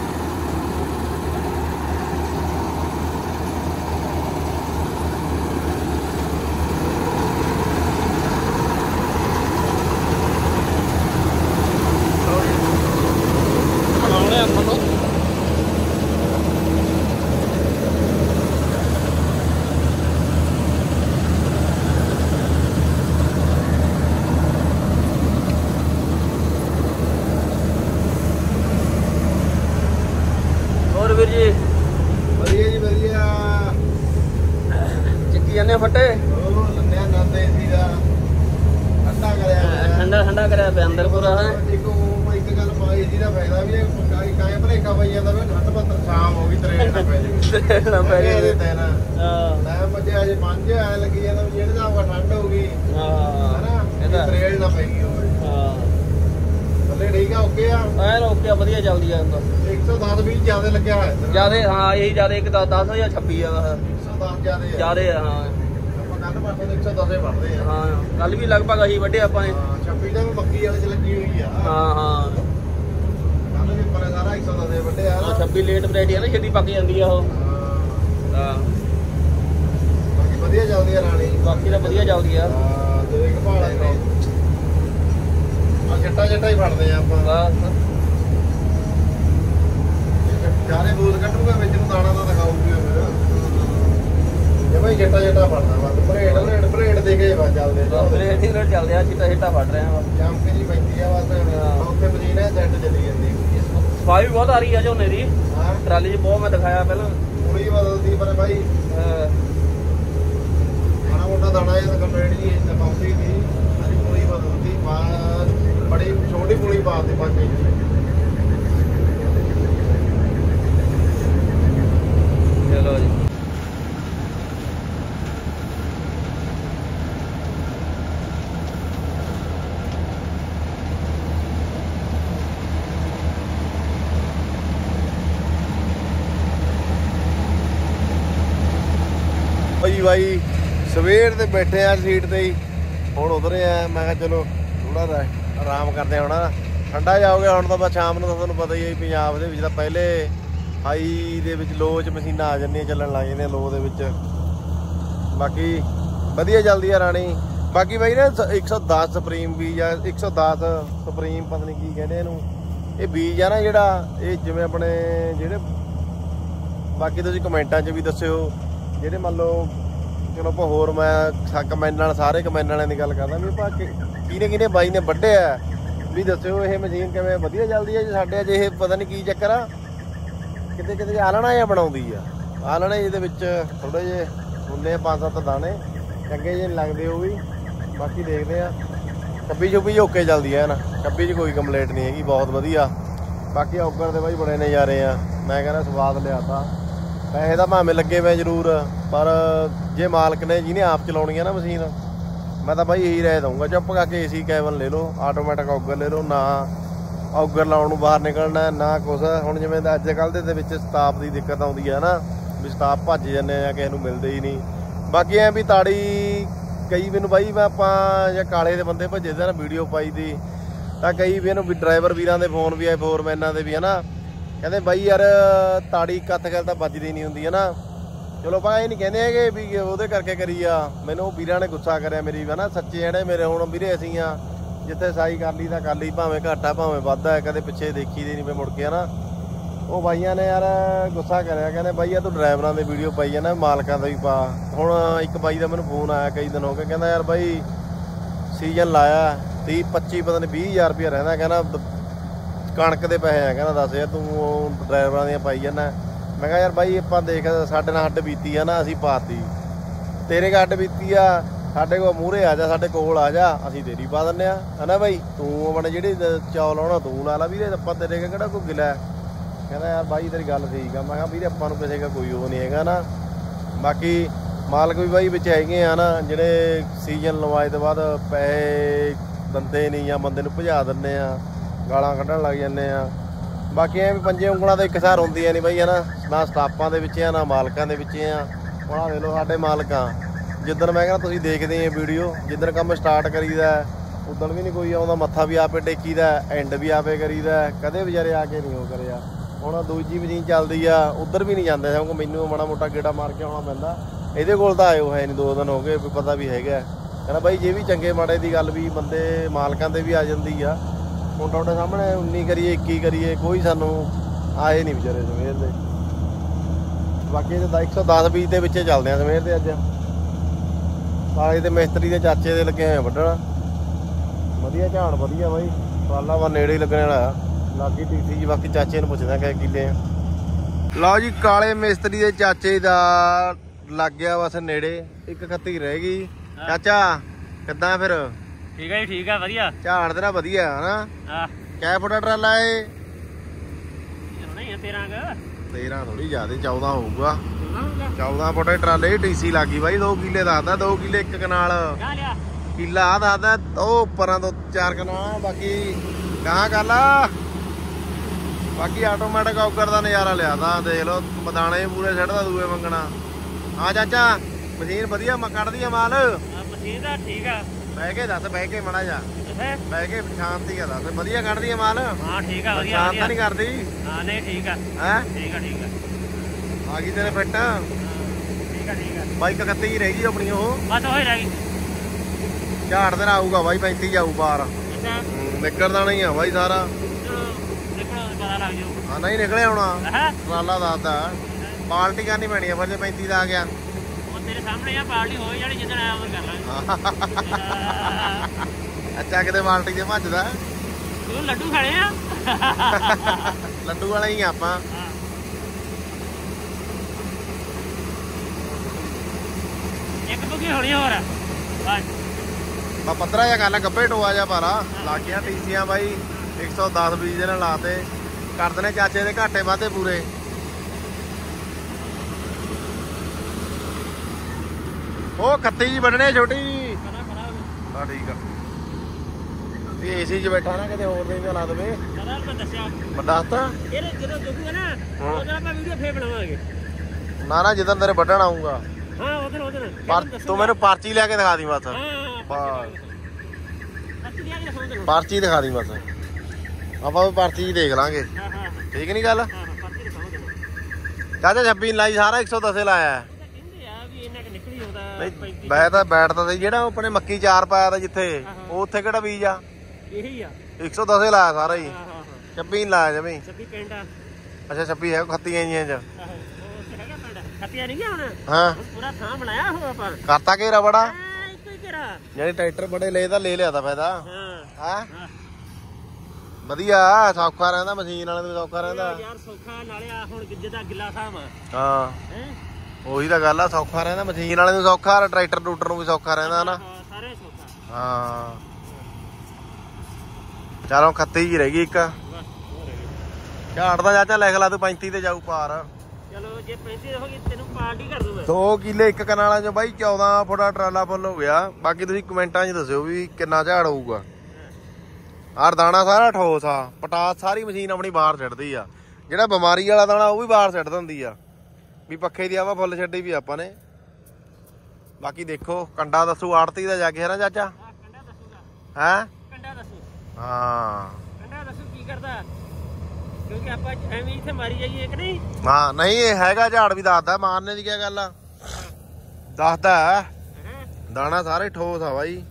ਬਣਾਉਣੇ ਆਪਾਂ ਤੋਂ ਵੀਰ ਜੀ ਵਧੀਆ ਜੀ ਵਧੀਆ, ਚੱਕੀ ਜਾਂਦੇ ਫੱਟੇ। ਉਹ ਲੰਨਿਆ ਨੰਦੇ ਸੀ ਦਾ ਠੰਡਾ ਕਰਿਆ, ਠੰਡਾ ਠੰਡਾ ਕਰਿਆ ਪਿਆ ਅੰਦਰ ਪੂਰਾ ਹੈ। ਇੱਕ ਉਹ ਇੱਕ ਗੱਲ ਪਾਈ ਜਿਹਦਾ ਫਾਇਦਾ ਵੀ ਇਹ ਕਾਇਆ ਭਲੇਖਾ ਪਈ ਜਾਂਦਾ ਵੀ ਠੰਡ ਪੱਤਰ ਸ਼ਾਮ ਹੋ ਗਈ ਤਰੇੜ ਨਾ ਪੈ ਜਾਵੇ ਨਾ ਪੈ ਇਹਦੇ ਤੇ ਨਾ। ਹਾਂ ਮੈਂ ਮੱਝੇ ਅਜੇ ਪੰਜ ਐ ਲੱਗੀ ਜਾਂਦਾ ਵੀ ਜਿਹੜੇ ਦਾ ਠੰਡ ਹੋ ਗਈ ਹਾਂ ਹਨਾ, ਇਹਦਾ ਤਰੇੜ ਨਾ ਪੈ ਗਈ ਹੋਵੇ। ਹਾਂ ਥੱਲੇ ਠੀਕ ਆ, ਓਕੇ ਆ, ਐਨ ਓਕੇ ਵਧੀਆ ਚੱਲਦੀ ਆ। ਇੱਕ ਸੌ ਦਸ ਵੀ ਜ਼ਿਆਦਾ ਲੱਗਿਆ ਹੋਇਆ ਜਿਆਦੇ, ਹਾਂ ਇਹੀ ਜਿਆਦੇ ਇੱਕ ਦਸ ਜਾਂ ਛੱਬੀ ਆ। ਇੱਕ ਸੌ ਦਸ ਜ਼ਿਆਦਾ ਆ ਜਿਆਦੇ ਆ ਹਾਂ। ਆਪਾਂ ਕੱਲ ਪਾਸੇ ਇੱਕ ਸੌ ਦਸ ਹੀ ਵੱਢਦੇ ਆ। ਹਾਂ ਕੱਲ ਵੀ ਲਗਭਗ ਅਸੀਂ ਵੱਢੇ ਆਪਾਂ ਨੇ। ਹਾਂ ਛੱਬੀ ਦਾ ਵੀ ਮੱਕੀ ਵਾਲੇ ਚ ਲੱਗੀ ਹੋਈ ਆ। ਹਾਂ ਹਾਂ ਕੱਲ ਵੀ ਪਰ ਸਾਰਾ ਇੱਕ ਸੌ ਦਸ ਦੇ ਵੱਢੇ ਆ ਨਾ। ਛੱਬੀ ਲੇਟ ਵੈਰਾਈਟੀ ਆ ਨਾ, ਛੇਤੀ ਪੱਕ ਜਾਂਦੀ ਆ ਉਹ। ਹਾਂ ਬਾਕੀ ਵਧੀਆ ਚੱਲਦੀ ਆ ਰਾਣੀ, ਬਾਕੀ ਤਾਂ ਵਧੀਆ ਚੱਲਦੀ ਆ। ਹਾਂ ਦੇਖ ਭਾਲਾ ਆ ਜੱਟਾ ਜੱਟਾ ਹੀ ਫੜਦੇ ਆ ਆਪਾਂ ਬਸ। ਚਾਰੇ ਬੂਦ ਕੱਢੂਗਾ ਵਿੱਚ ਨੂੰ ਦਾਣਾ ਤਾਂ ਦਿਖਾਊਗੀ ਫਿਰ ਜੇ ਭਾਈ ਜੱਟਾ ਜੱਟਾ ਫੜਦਾ ਬਸ। ਭਰੇਡ ਭਰੇਡ ਭਰੇਡ ਦੇ ਕੇ ਬਸ ਚੱਲਦੇ ਬਰੇਡ ਹੀ ਰੇਟ ਚੱਲਦੇ ਆ, ਛਿੱਟਾ ਛਿੱਟਾ ਫੜ ਰਹੇ ਆ। ਜੰਮ ਜੀ ਪੈਂਦੀ ਆ ਬਸ। ਉੱਥੇ ਮਸ਼ੀਨ ਹੈ ਸੈੱਟ ਚੱਲੀ ਜਾਂਦੀ। ਸਫਾਈ ਵੀ ਬਹੁਤ ਆ ਰਹੀ ਆ ਝੋਨੇ ਦੀ, ਹਾਂ ਟਰਾਲੀ 'ਚ ਬਹੁਤ ਮੈਂ ਦਿਖਾਇਆ ਪਹਿਲਾਂ। ਪੂਰੀ ਬਦਲਦੀ ਪਰ ਭਾਈ ਮਾੜਾ ਮੋਟਾ ਦਾਣਾ ਇਹ ਤਾਂ ਕੰਪਲੀਟ ਹੀ ਪਾਉਂਦੀ ਸੀ। ਅਸੀਂ ਪੂਰੀ ਬਦਲਦੀ ਬੜੀ ਛੋਟੀ ਪੂਰੀ ਪਾਤੀ ਪੰਜ ਇੰਚ। ਚਲੋ ਜੀ ਭਾਈ ਬਾਈ ਸਵੇਰ ਦੇ ਬੈਠੇ ਆ ਸੀਟ ਤੇ ਹੀ, ਹੁਣ ਉਧਰ ਆ। ਮੈਂ ਕਿਹਾ ਚਲੋ ਥੋੜਾ ਆਰਾਮ ਕਰਦੇ ਆ, ਹੁਣ ਠੰਡਾ ਜਾਓਗੇ। ਹੁਣ ਤਾਂ ਬਸ ਸ਼ਾਮ ਨੂੰ ਤਾਂ ਤੁਹਾਨੂੰ ਪਤਾ ਹੀ ਹੈ ਪੰਜਾਬ ਦੇ ਵਿੱਚ ਤਾਂ ਪਹਿਲੇ ਹਾਈ ਦੇ ਵਿੱਚ ਲੋ 'ਚ ਮਸ਼ੀਨਾਂ ਆ ਜਾਂਦੀਆਂ, ਚੱਲਣ ਲੱਗ ਜਾਂਦੀਆਂ ਲੋ ਦੇ ਵਿੱਚ। ਬਾਕੀ ਵਧੀਆ ਚੱਲਦੀ ਆ ਰਾਣੀ। ਬਾਕੀ ਬਾਈ ਨਾ ਇੱਕ ਸੌ ਦਸ ਸੁਪਰੀਮ ਬੀਜ ਆ, ਇੱਕ ਸੌ ਦਸ ਸੁਪਰੀਮ ਪਤਾ ਨਹੀਂ ਕੀ ਕਹਿੰਦੇ ਇਹਨੂੰ, ਇਹ ਬੀਜ ਆ ਨਾ ਜਿਹੜਾ, ਇਹ ਜਿਵੇਂ ਆਪਣੇ ਜਿਹੜੇ ਬਾਕੀ ਤੁਸੀਂ ਕਮੈਂਟਾਂ 'ਚ ਵੀ ਦੱਸਿਓ ਜਿਹੜੇ ਮੰਨ ਲਓ, ਚਲੋ ਆਪਾਂ ਹੋਰ ਮੈਂ ਕਮੈਂਟ ਨਾਲ ਸਾਰੇ ਕਮੈਂਟ ਵਾਲਿਆਂ ਦੀ ਗੱਲ ਕਰਦਾ ਵੀ ਆਪਾਂ ਕਿਹਨੇ ਕਿਹਨੇ ਬਾਈ ਨੇ ਵੱਢਿਆ ਵੀ ਦੱਸਿਓ। ਇਹ ਮਸ਼ੀਨ ਕਿਵੇਂ ਵਧੀਆ ਚੱਲਦੀ ਹੈ ਜੀ ਸਾਡੇ ਅੱਜ। ਇਹ ਪਤਾ ਨਹੀਂ ਕੀ ਚੱਕਰ ਆ, ਕਿਤੇ ਕਿਤੇ ਆਲਣਾ ਜਾਂ ਬਣਾਉਂਦੀ ਆ। ਆ ਲੈਣੇ ਇਹਦੇ ਵਿੱਚ ਥੋੜੇ ਜਿਹੇ ਹੁੰਦੇ ਆ ਪੰਜ ਸੱਤ ਦਾਣੇ ਚੰਗੇ ਜਿਹੇ ਲੱਗਦੇ ਉਹ ਵੀ। ਬਾਕੀ ਦੇਖਦੇ ਆ। ਛੱਬੀ ਛੁੱਬੀ ਓਕੇ ਚੱਲਦੀ ਹੈ ਨਾ, ਛੱਬੀ 'ਚ ਕੋਈ ਕੰਪਲੇਂਟ ਨਹੀਂ ਹੈਗੀ, ਬਹੁਤ ਵਧੀਆ। ਬਾਕੀ ਔਗਰ ਦੇ ਬਾਈ ਬੜੇ ਨਜ਼ਾਰੇ ਆ, ਮੈਂ ਕਹਿੰਦਾ ਸਵਾਦ ਲਿਆਤਾ। ਪੈਸੇ ਤਾਂ ਭਾਵੇਂ ਲੱਗੇ ਪਏ ਜ਼ਰੂਰ, ਪਰ ਜੇ ਮਾਲਕ ਨੇ ਜਿਹਨੇ ਆਪ ਚਲਾਉਣੀ ਆ ਨਾ ਮਸ਼ੀਨ, ਮੈਂ ਤਾਂ ਬਾਈ ਇਹੀ ਰਾਏ ਦਊਂਗਾ ਚੁੱਪ ਕਰਕੇ ਏਸੀ ਕੈਬਨ ਲੈ ਲਓ, ਆਟੋਮੈਟਿਕ ਔਗਰ ਲੈ ਲਓ। ਨਾ ਔਗਰ ਲਾਉਣ ਨੂੰ ਬਾਹਰ ਨਿਕਲਣਾ ਨਾ ਕੁਛ। ਹੁਣ ਜਿਵੇਂ ਦਾ ਅੱਜ ਕੱਲ੍ਹ ਦੇ ਵਿੱਚ ਸਟਾਫ ਦੀ ਦਿੱਕਤ ਆਉਂਦੀ ਹੈ ਨਾ, ਵੀ ਸਟਾਫ ਭੱਜ ਜਾਂਦੇ ਆ, ਕਿਸੇ ਨੂੰ ਮਿਲਦੇ ਹੀ ਨਹੀਂ। ਬਾਕੀ ਐ ਵੀ ਤਾੜੀ ਕਈ ਮੈਨੂੰ ਬਾਈ ਮੈਂ ਆਪਾਂ ਜਾਂ ਕਾਲੇ ਦੇ ਬੰਦੇ ਭੱਜੇ ਦੇ ਨਾ ਵੀਡੀਓ ਪਾਈ ਦੀ, ਤਾਂ ਕਈ ਵੀ ਇਹਨੂੰ ਵੀ ਡਰਾਈਵਰ ਵੀਰਾਂ ਦੇ ਫੋਨ ਵੀ ਆਏ, ਫੋਰਮੈਨਾਂ ਦੇ ਵੀ ਹੈ ਨਾ, ਕਹਿੰਦੇ ਬਾਈ ਯਾਰ ਤਾੜੀ ਕੱਤ ਗੱਲ ਤਾਂ ਵੱਜਦੀ ਨਹੀਂ ਹੁੰਦੀ ਹੈ ਨਾ। ਚਲੋ ਆਪਾਂ ਇਹ ਨਹੀਂ ਕਹਿੰਦੇ ਹੈਗੇ ਵੀ ਉਹਦੇ ਕਰਕੇ ਕਰੀ ਆ। ਮੈਨੂੰ ਵੀਰਾਂ ਨੇ ਗੁੱਸਾ ਕਰਿਆ ਮੇਰੀ ਹੈ ਨਾ, ਸੱਚੇ ਜਿਹੜੇ ਮੇਰੇ ਹੁਣ ਵੀਰੇ ਅਸੀਂ ਆ, ਜਿੱਥੇ ਸਾਈ ਕਰ ਲਈ ਤਾਂ ਕਰ ਲਈ, ਭਾਵੇਂ ਘਾਟਾ ਭਾਵੇਂ ਵਾਧਾ, ਕਦੇ ਪਿੱਛੇ ਦੇਖੀ ਦੇ ਨਹੀਂ ਪਏ ਮੁੜ ਕੇ ਹੈ ਨਾ। ਉਹ ਬਾਈਆਂ ਨੇ ਯਾਰ ਗੁੱਸਾ ਕਰਿਆ, ਕਹਿੰਦੇ ਬਾਈ ਆ ਤੂੰ ਡਰਾਈਵਰਾਂ ਦੇ ਵੀਡੀਓ ਪਾਈ ਜਾਂਦਾ, ਮਾਲਕਾਂ ਦਾ ਵੀ ਪਾ। ਹੁਣ ਇੱਕ ਬਾਈ ਦਾ ਮੈਨੂੰ ਫੋਨ ਆਇਆ ਕਈ ਦਿਨ ਹੋ ਗਏ, ਕਹਿੰਦਾ ਯਾਰ ਬਾਈ ਸੀਜ਼ਨ ਲਾਇਆ ਤੀਹ ਪੱਚੀ ਪਤਾ ਨਹੀਂ ਵੀਹ ਹਜ਼ਾਰ ਰੁਪਇਆ ਰਹਿੰਦਾ, ਕਹਿੰਦਾ ਕਣਕ ਦੇ ਪੈਸੇ ਆ, ਕਹਿੰਦਾ ਦੱਸ ਯਾਰ ਤੂੰ ਡਰਾਈਵਰਾਂ ਦੀਆਂ ਪਾਈ ਜਾਂਦਾ। ਮੈਂ ਕਿਹਾ ਯਾਰ ਬਾਈ ਆਪਾਂ ਦੇਖ ਸਾਡੇ ਨਾਲ ਹੱਡ ਬੀਤੀ ਆ ਨਾ, ਅਸੀਂ ਪਾਤੀ, ਤੇਰੇ ਹੱਡ ਬੀਤੀ ਆ, ਸਾਡੇ ਕੋਲ ਮੂਹਰੇ ਆ ਜਾ, ਸਾਡੇ ਕੋਲ ਆ ਜਾ, ਅਸੀਂ ਤੇਰੀ ਪਾ ਦਿੰਦੇ ਆ ਹੈ ਨਾ ਬਾਈ। ਤੂੰ ਆਪਣੇ ਜਿਹੜੀ ਚੌਲ ਆਉਣਾ ਤੂੰ ਲਾ ਲਾ ਵੀਰੇ, ਆਪਾਂ ਤੇਰੇ ਕਿਹੜਾ ਕੋਈ ਗਿਲਾ। ਕਹਿੰਦਾ ਯਾਰ ਬਾਈ ਤੇਰੀ ਗੱਲ ਠੀਕ ਆ। ਮੈਂ ਕਿਹਾ ਵੀਰੇ ਆਪਾਂ ਨੂੰ ਕਿਸੇ ਦਾ ਕੋਈ ਉਹ ਨਹੀਂ ਹੈਗਾ ਨਾ। ਬਾਕੀ ਮਾਲਕ ਵੀ ਬਾਈ ਵਿੱਚ ਹੈਗੇ ਆ ਨਾ, ਜਿਹੜੇ ਸੀਜ਼ਨ ਲਵਾਏ ਤੋਂ ਬਾਅਦ ਪੈਸੇ ਦਿੰਦੇ ਨਹੀਂ ਜਾਂ ਬੰਦੇ ਨੂੰ ਭਜਾ ਦਿੰਦੇ ਆ, ਗਾਲਾਂ ਕੱਢਣ ਲੱਗ ਜਾਂਦੇ ਆ। ਬਾਕੀ ਐ ਵੀ ਪੰਜੇ ਉਂਗਲਾਂ ਦਾ ਇੱਕ ਸਾਰ ਹੁੰਦੀਆਂ ਨਹੀਂ ਬਾਈ ਹੈ ਨਾ, ਨਾ ਸਟਾਫਾਂ ਦੇ ਵਿੱਚ ਆ ਨਾ ਮਾਲਕਾਂ ਦੇ ਵਿੱਚ ਆ। ਹੁਣ ਆ ਦੇਖ ਲਓ ਸਾਡੇ ਮਾਲਕਾਂ, ਜਿੱਦਣ ਮੈਂ ਕਹਿੰਦਾ ਤੁਸੀਂ ਦੇਖਦੇ ਆ ਵੀਡੀਓ, ਜਿੱਦਣ ਕੰਮ ਸਟਾਰਟ ਕਰੀਦਾ ਉਦਣ ਵੀ ਨਹੀਂ ਕੋਈ ਆਉਂਦਾ, ਮੱਥਾ ਵੀ ਆਪੇ ਟੇਕੀਦਾ, ਐਂਡ ਵੀ ਆਪੇ ਕਰੀਦਾ, ਕਦੇ ਵਿਚਾਰੇ ਆ ਕੇ ਨਹੀਂ ਉਹ ਕਰਿਆ। ਹੁਣ ਦੂਜੀ ਮਸ਼ੀਨ ਚੱਲਦੀ ਆ, ਉੱਧਰ ਵੀ ਨਹੀਂ ਜਾਂਦੇ, ਕਿਉਂਕਿ ਮੈਨੂੰ ਮਾੜਾ ਮੋਟਾ ਗੇੜਾ ਮਾਰ ਕੇ ਆਉਣਾ ਪੈਂਦਾ। ਇਹਦੇ ਕੋਲ ਤਾਂ ਆਇਓ ਹੈ ਨਹੀਂ, ਦੋ ਦਿਨ ਹੋ ਗਏ, ਪਤਾ ਵੀ ਹੈਗਾ। ਕਹਿੰਦਾ ਬਾਈ ਜੇ ਵੀ ਚੰਗੇ ਮਾੜੇ ਦੀ ਗੱਲ ਵੀ ਬੰਦੇ ਮਾਲਕਾਂ ਦੇ ਵੀ ਆ ਜਾਂਦੀ ਆ। ਹੁਣ ਤੁਹਾਡੇ ਸਾਹਮਣੇ ਉੱਨੀ ਕਰੀਏ ਇੱਕੀ ਕਰੀਏ, ਕੋਈ ਸਾਨੂੰ ਆਏ ਨਹੀਂ ਵਿਚਾਰੇ ਸਵੇਰ ਦੇ। ਬਾਕੀ ਇਹਦੇ ਇੱਕ ਸੌ ਦਸ ਬੀਜ ਦੇ ਵਿੱਚ ਚੱਲਦੇ ਆ ਸਵੇਰ ਦੇ। ਅੱਜ ਕਾਲੇ ਦੇ ਮਿਸਤਰੀ ਦੇ ਚਾਚੇ ਦੇ ਲੱਗੇ ਹੋਏ ਵੱਢਣ, ਵਧੀਆ ਝਾੜ ਵਧੀਆ ਬਾਈ, ਪਾਲਾ ਵਾ ਨੇੜੇ ਹੀ ਲੱਗਣ ਵਾਲਾ ਲਾਗੀ ਟੀਸੀ ਜੀ। ਬਾਕੀ ਚਾਚੇ ਨੂੰ ਪੁੱਛਦਾ ਕਿ ਕਿੱਲੇ ਆ। ਲਓ ਜੀ ਕਾਲੇ ਮਿਸਤਰੀ ਦੇ ਚਾਚੇ ਦਾ ਲੱਗ ਗਿਆ ਬਸ ਨੇੜੇ, ਇੱਕ ਖੱਤੀ ਰਹਿ ਗਈ। ਚਾਚਾ ਕਿੱਦਾਂ ਫਿਰ? ਠੀਕ ਹੈ ਜੀ, ਠੀਕ ਹੈ, ਵਧੀਆ ਝਾੜ ਤੇਰਾ ਵਧੀਆ ਹਨਾ। ਹਾਂ ਕਿਆ ਫੁੱਟਾ ਟਰਾਲਾ ਏ? ਤੇਰਾਂ ਤੇਰਾਂ ਥੋੜੀ ਜ਼ਿਆਦਾ, ਚੌਦਾਂ ਹੋਊਗਾ। ਚੌਦਾਂ ਫੁੱਟ ਟਰਾਲੇ ਟੀਸੀ ਲੱਗੀ ਬਾਈ। ਦੋ ਕਿੱਲੇ ਦੱਸਦਾ, ਦੋ ਕਿੱਲੇ ਇੱਕ ਕਨਾਲ ਕਿੱਲਾ ਆ ਦੱਸਦਾ, ਉਹ ਉੱਪਰਾਂ ਤੋਂ ਚਾਰ ਕਨਾਲ। ਬਾਕੀ ਗਾਂ ਗੱਲ ਆ। ਬਾਕੀ ਆਟੋਮੈਟਿਕ ਔਗਰ ਦਾ ਨਜ਼ਾਰਾ ਲਿਆਦਾ, ਦੇਖ ਲਓ ਮਦਾਣੇ ਪੂਰੇ ਛੱਡਦਾ ਦੂਏ ਮੰਗਣਾ। ਹਾਂ ਚਾਚਾ ਮਸ਼ੀਨ ਵਧੀਆ ਕੱਢਦੀ ਆ ਮਾਲ? ਮਸ਼ੀਨ ਦਾ ਠੀਕ ਆ। ਬਹਿ ਕੇ ਦੱਸ, ਬਹਿ ਕੇ ਮਾੜਾ ਜਾ ਬਹਿ ਕੇ ਸ਼ਾਂਤੀ ਆ ਦੱਸ, ਵਧੀਆ ਕੱਢਦੀ ਆ ਮਾਲ? ਹਾਂ ਠੀਕ ਆ, ਵਧੀਆ ਸ਼ਾਂਤ ਤਾਂ ਨਹੀਂ ਕਰਦੀ? ਹਾਂ ਨਹੀਂ ਠੀਕ ਆ। ਹੈ ਠੀਕ ਆ, ਠੀਕ ਆ, ਆ ਗਈ ਤੇਰੇ ਫਿੱਟ? ਠੀਕ ਆ, ਠੀਕ ਆ। ਬਾਈਕ ਇਕੱਤੀ ਹੀ ਰਹਿ ਗਈ ਆਪਣੀ, ਉਹ ਬਸ ਉਹ ਹੀ ਰਹਿ ਗਈ। ਝਾੜ ਤੇ ਆਊਗਾ ਬਾਈ ਪੈਂਤੀ ਜਾਊ ਬਾਹਰ, ਨਿਕਲਦਾ ਨਹੀਂ ਆ ਬਾਈ ਸਾਰਾ। ਹਾਂ ਨਹੀਂ ਨਿਕਲਿਆ ਹੋਣਾ, ਟਰਾਲਾ ਦੱਸਦਾ। ਪਾਲਟੀ ਕਰਨੀ ਪੈਣੀ ਆ ਫਿਰ ਜੇ ਪੈਂਤੀ ਦਾ ਆ ਗਿਆ। ਤੇਰੇ ਸਾਹਮਣੇ ਆ ਪਾਲਟੀ ਹੋਈ ਜਾਣੀ, ਜਿੱਦਣ ਆਇਆ ਉਦੋਂ ਕਰ ਲਾਂਗੇ। ਅੱਛਾ ਕਿਤੇ ਪਾਲਟੀ ਤੇ ਭੱਜਦਾ ਤੂੰ ਲੱਡੂ ਖਾਣੇ ਆ? ਲੱਡੂ ਵਾਲਾ ਹੀ ਆਪਾਂ। ਇੱਕ ਬੁੱਗੀ ਹੋਣੀ ਹੋਰ ਬਸ ਪੰਦਰਾਂ ਜਾਂ ਗੱਲ ਗੱਭੇ ਟੋਆ ਜਾ ਪਾਰਾ ਲੱਗ ਗਿਆ ਟੀਸੀਆਂ ਬਾਈ। ਇੱਕ ਸੌ ਦਸ ਬੀਜ ਦੇ ਨਾਲ ਲਾਤੇ, ਕਰ ਦਨੇ ਚਾਚੇ ਦੇ ਘਾਟੇ ਵਾਧੇ ਪੂਰੇ। ਉਹ ਖੱਤੀ ਜੀ ਵੱਢਣੇ ਛੋਟੀ ਜੀ। ਹਾਂ ਠੀਕ ਆ। ਇਹ ਏਸੀ 'ਚ ਬੈਠਾ ਨਾ ਕਿਤੇ ਹੋਰ ਨਹੀਂ ਲਾ ਦੇਵੇ। ਮੈਂ ਦੱਸਿਆ ਮੈਂ ਦੱਸਤਾ ਇਹਨੇ ਜਦੋਂ ਦੁੱਖੂਗਾ ਨਾ ਉਦੋਂ ਆਪਾਂ ਵੀਡੀਓ ਫੇਰ ਬਣਾਵਾਂਗੇ। ਨਾ ਨਾ ਜਦੋਂ ਤੇਰੇ ਵੱਢਣ ਆਊਂਗਾ। ਹਾਂ ਉਧਰ ਉਧਰ ਪਰ ਤੂੰ ਮੈਨੂੰ ਪਰਚੀ ਲੈ ਕੇ ਦਿਖਾ ਦੀ ਬਸ। ਪਰਚੀ ਦਿਖਾ ਦੀ ਬਸ, ਆਪਾਂ ਵੀ ਪਰਚੀ ਦੇਖ ਲਾਂਗੇ। ਠੀਕ ਨੀ ਗੱਲ? ਚਾਚਾ ਛੱਬੀ ਲਾਈ, ਸਾਰਾ ਇੱਕ ਸੌ ਦਸ ਲਾਇਆ। ਮੈਂ ਤਾਂ ਬੈਠਦਾ ਸੀ ਜਿਹੜਾ ਆਪਣੇ ਮੱਕੀ ਚਾਰ ਪਾਇਆ ਤਾ ਜਿੱਥੇ, ਉਹ ਉੱਥੇ ਕਿਹੜਾ ਬੀਜ ਆ? ਇਹੀ ਆ ਇੱਕ ਸੌ ਦਸ ਲਾਇਆ ਸਾਰਾ ਹੀ। ਛੱਬੀ ਨੀ ਲਾਇਆ ਜਮੀ। ਅੱਛਾ ਛੱਬੀ ਹੈ ਖੱਤੀਆਂ ਜੀਆਂ ਚ। ਖੱਤੀਆਂ ਨਹੀਂ ਗਿਆ ਹੁਣ? ਹਾਂ ਪੂਰਾ ਥਾਂ ਬਣਾਇਆ ਹੋ ਆਪਾਂ। ਕਰਤਾ ਘੇਰਾ ਬੜਾ? ਇੱਕੋ ਹੀ ਘੇਰਾ। ਜਿਹੜੀ ਟਰੈਕਟਰ ਬੜੇ ਲੈ ਤਾਂ ਲੈ ਲਿਆ ਤਾਂ ਫਾਇਦਾ। ਹਾਂ ਵਧੀਆ ਸੌਖਾ ਰਹਿੰਦਾ ਮਸ਼ੀਨ ਵਾਲੇ ਨੂੰ ਸੌਖਾ ਰਹਿੰਦਾ ਯਾਰ ਸੌਖਾ ਨਾਲੇ ਆ ਹੁਣ ਜਿੱਦਾਂ ਗਿੱਲਾ ਸਾਮ ਆ ਹਾਂ ਹੈ ਉਹੀ ਤਾਂ ਗੱਲ ਆ ਸੌਖਾ ਰਹਿੰਦਾ ਮਸ਼ੀਨ ਵਾਲੇ ਨੂੰ ਸੌਖਾ ਟਰੈਕਟਰ ਟਰੂਟਰ ਨੂੰ ਵੀ ਸੌਖਾ ਰਹਿੰਦਾ ਨਾ ਹਾਂ ਸਾਰੇ ਸੌਖਾ ਹਾਂ ਚਲੋ ਖੱਤੀ ਜੀ ਰਹਿ ਗਈ ਇੱਕ ਝਾੜ ਦਾ ਚਾਚਾ ਲਿਖ ਲਾ ਤੂੰ ਪੈਂਤੀ ਤੇ ਜਾਊ ਪਾਰ ਚਲੋ ਜੇ ਪੈਂਤੀ ਹੋਗੀ ਤੈਨੂੰ ਪਾਰਟੀ ਕਰ ਦੂੰ ਮੈਂ ਦੋ ਕਿੱਲੇ ਇੱਕ ਕਨਾਲਾਂ ਚੋਂ ਬਾਈ ਚੌਦਾਂ ਫੁੱਟਾ ਟਰਾਲਾ ਫੁੱਲ ਹੋ ਗਿਆ ਬਾਕੀ ਤੁਸੀਂ ਕਮੈਂਟਾਂ 'ਚ ਦੱਸਿਓ ਵੀ ਕਿੰਨਾ ਝਾੜ ਹੋਊਗਾ ਆਹ ਦਾਣਾ ਸਾਰਾ ਠੋਸ ਆ ਪਟਾਸ ਸਾਰੀ ਮਸ਼ੀਨ ਆਪਣੀ ਬਾਹਰ ਛੱਡਦੀ ਆ ਜਿਹੜਾ ਬਿਮਾਰੀ ਵਾਲਾ ਦਾਣਾ ਉਹ ਵੀ ਬਾਹਰ ਛੱਡ ਦਿੰਦੀ ਆ ਵੀ ਪੱਖੇ ਦੀ ਹਵਾ ਫੁੱਲ ਛੱਡੀ ਵੀ ਆਪਾਂ ਨੇ ਬਾਕੀ ਦੇਖੋ ਕੰਡਾ ਦੱਸੂ ਆੜਤੀ ਦਾ ਜਾ ਕੇ ਹੈ ਨਾ ਚਾਚਾ ਕੰਡਾ ਦੱਸੂਗਾ ਹੈ ਕੰਡਾ ਦੱਸੂ ਹਾਂ ਕੰਡਾ ਦੱਸੂ ਕੀ ਕਰਦਾ ਕਿਉਂਕਿ ਆਪਾਂ ਐਵੇਂ ਇੱਥੇ ਮਾਰੀ ਜਾਈਏ ਕਿ ਨਹੀਂ ਹਾਂ ਨਹੀਂ ਇਹ ਹੈਗਾ ਝਾੜ ਵੀ ਦੱਸਦਾ ਮਾਰਨੇ ਦੀ ਕੀ ਗੱਲ ਆ ਦੱਸਦਾ ਦਾਣਾ ਸਾਰੇ ਠੋਸ ਆ ਬਾਈ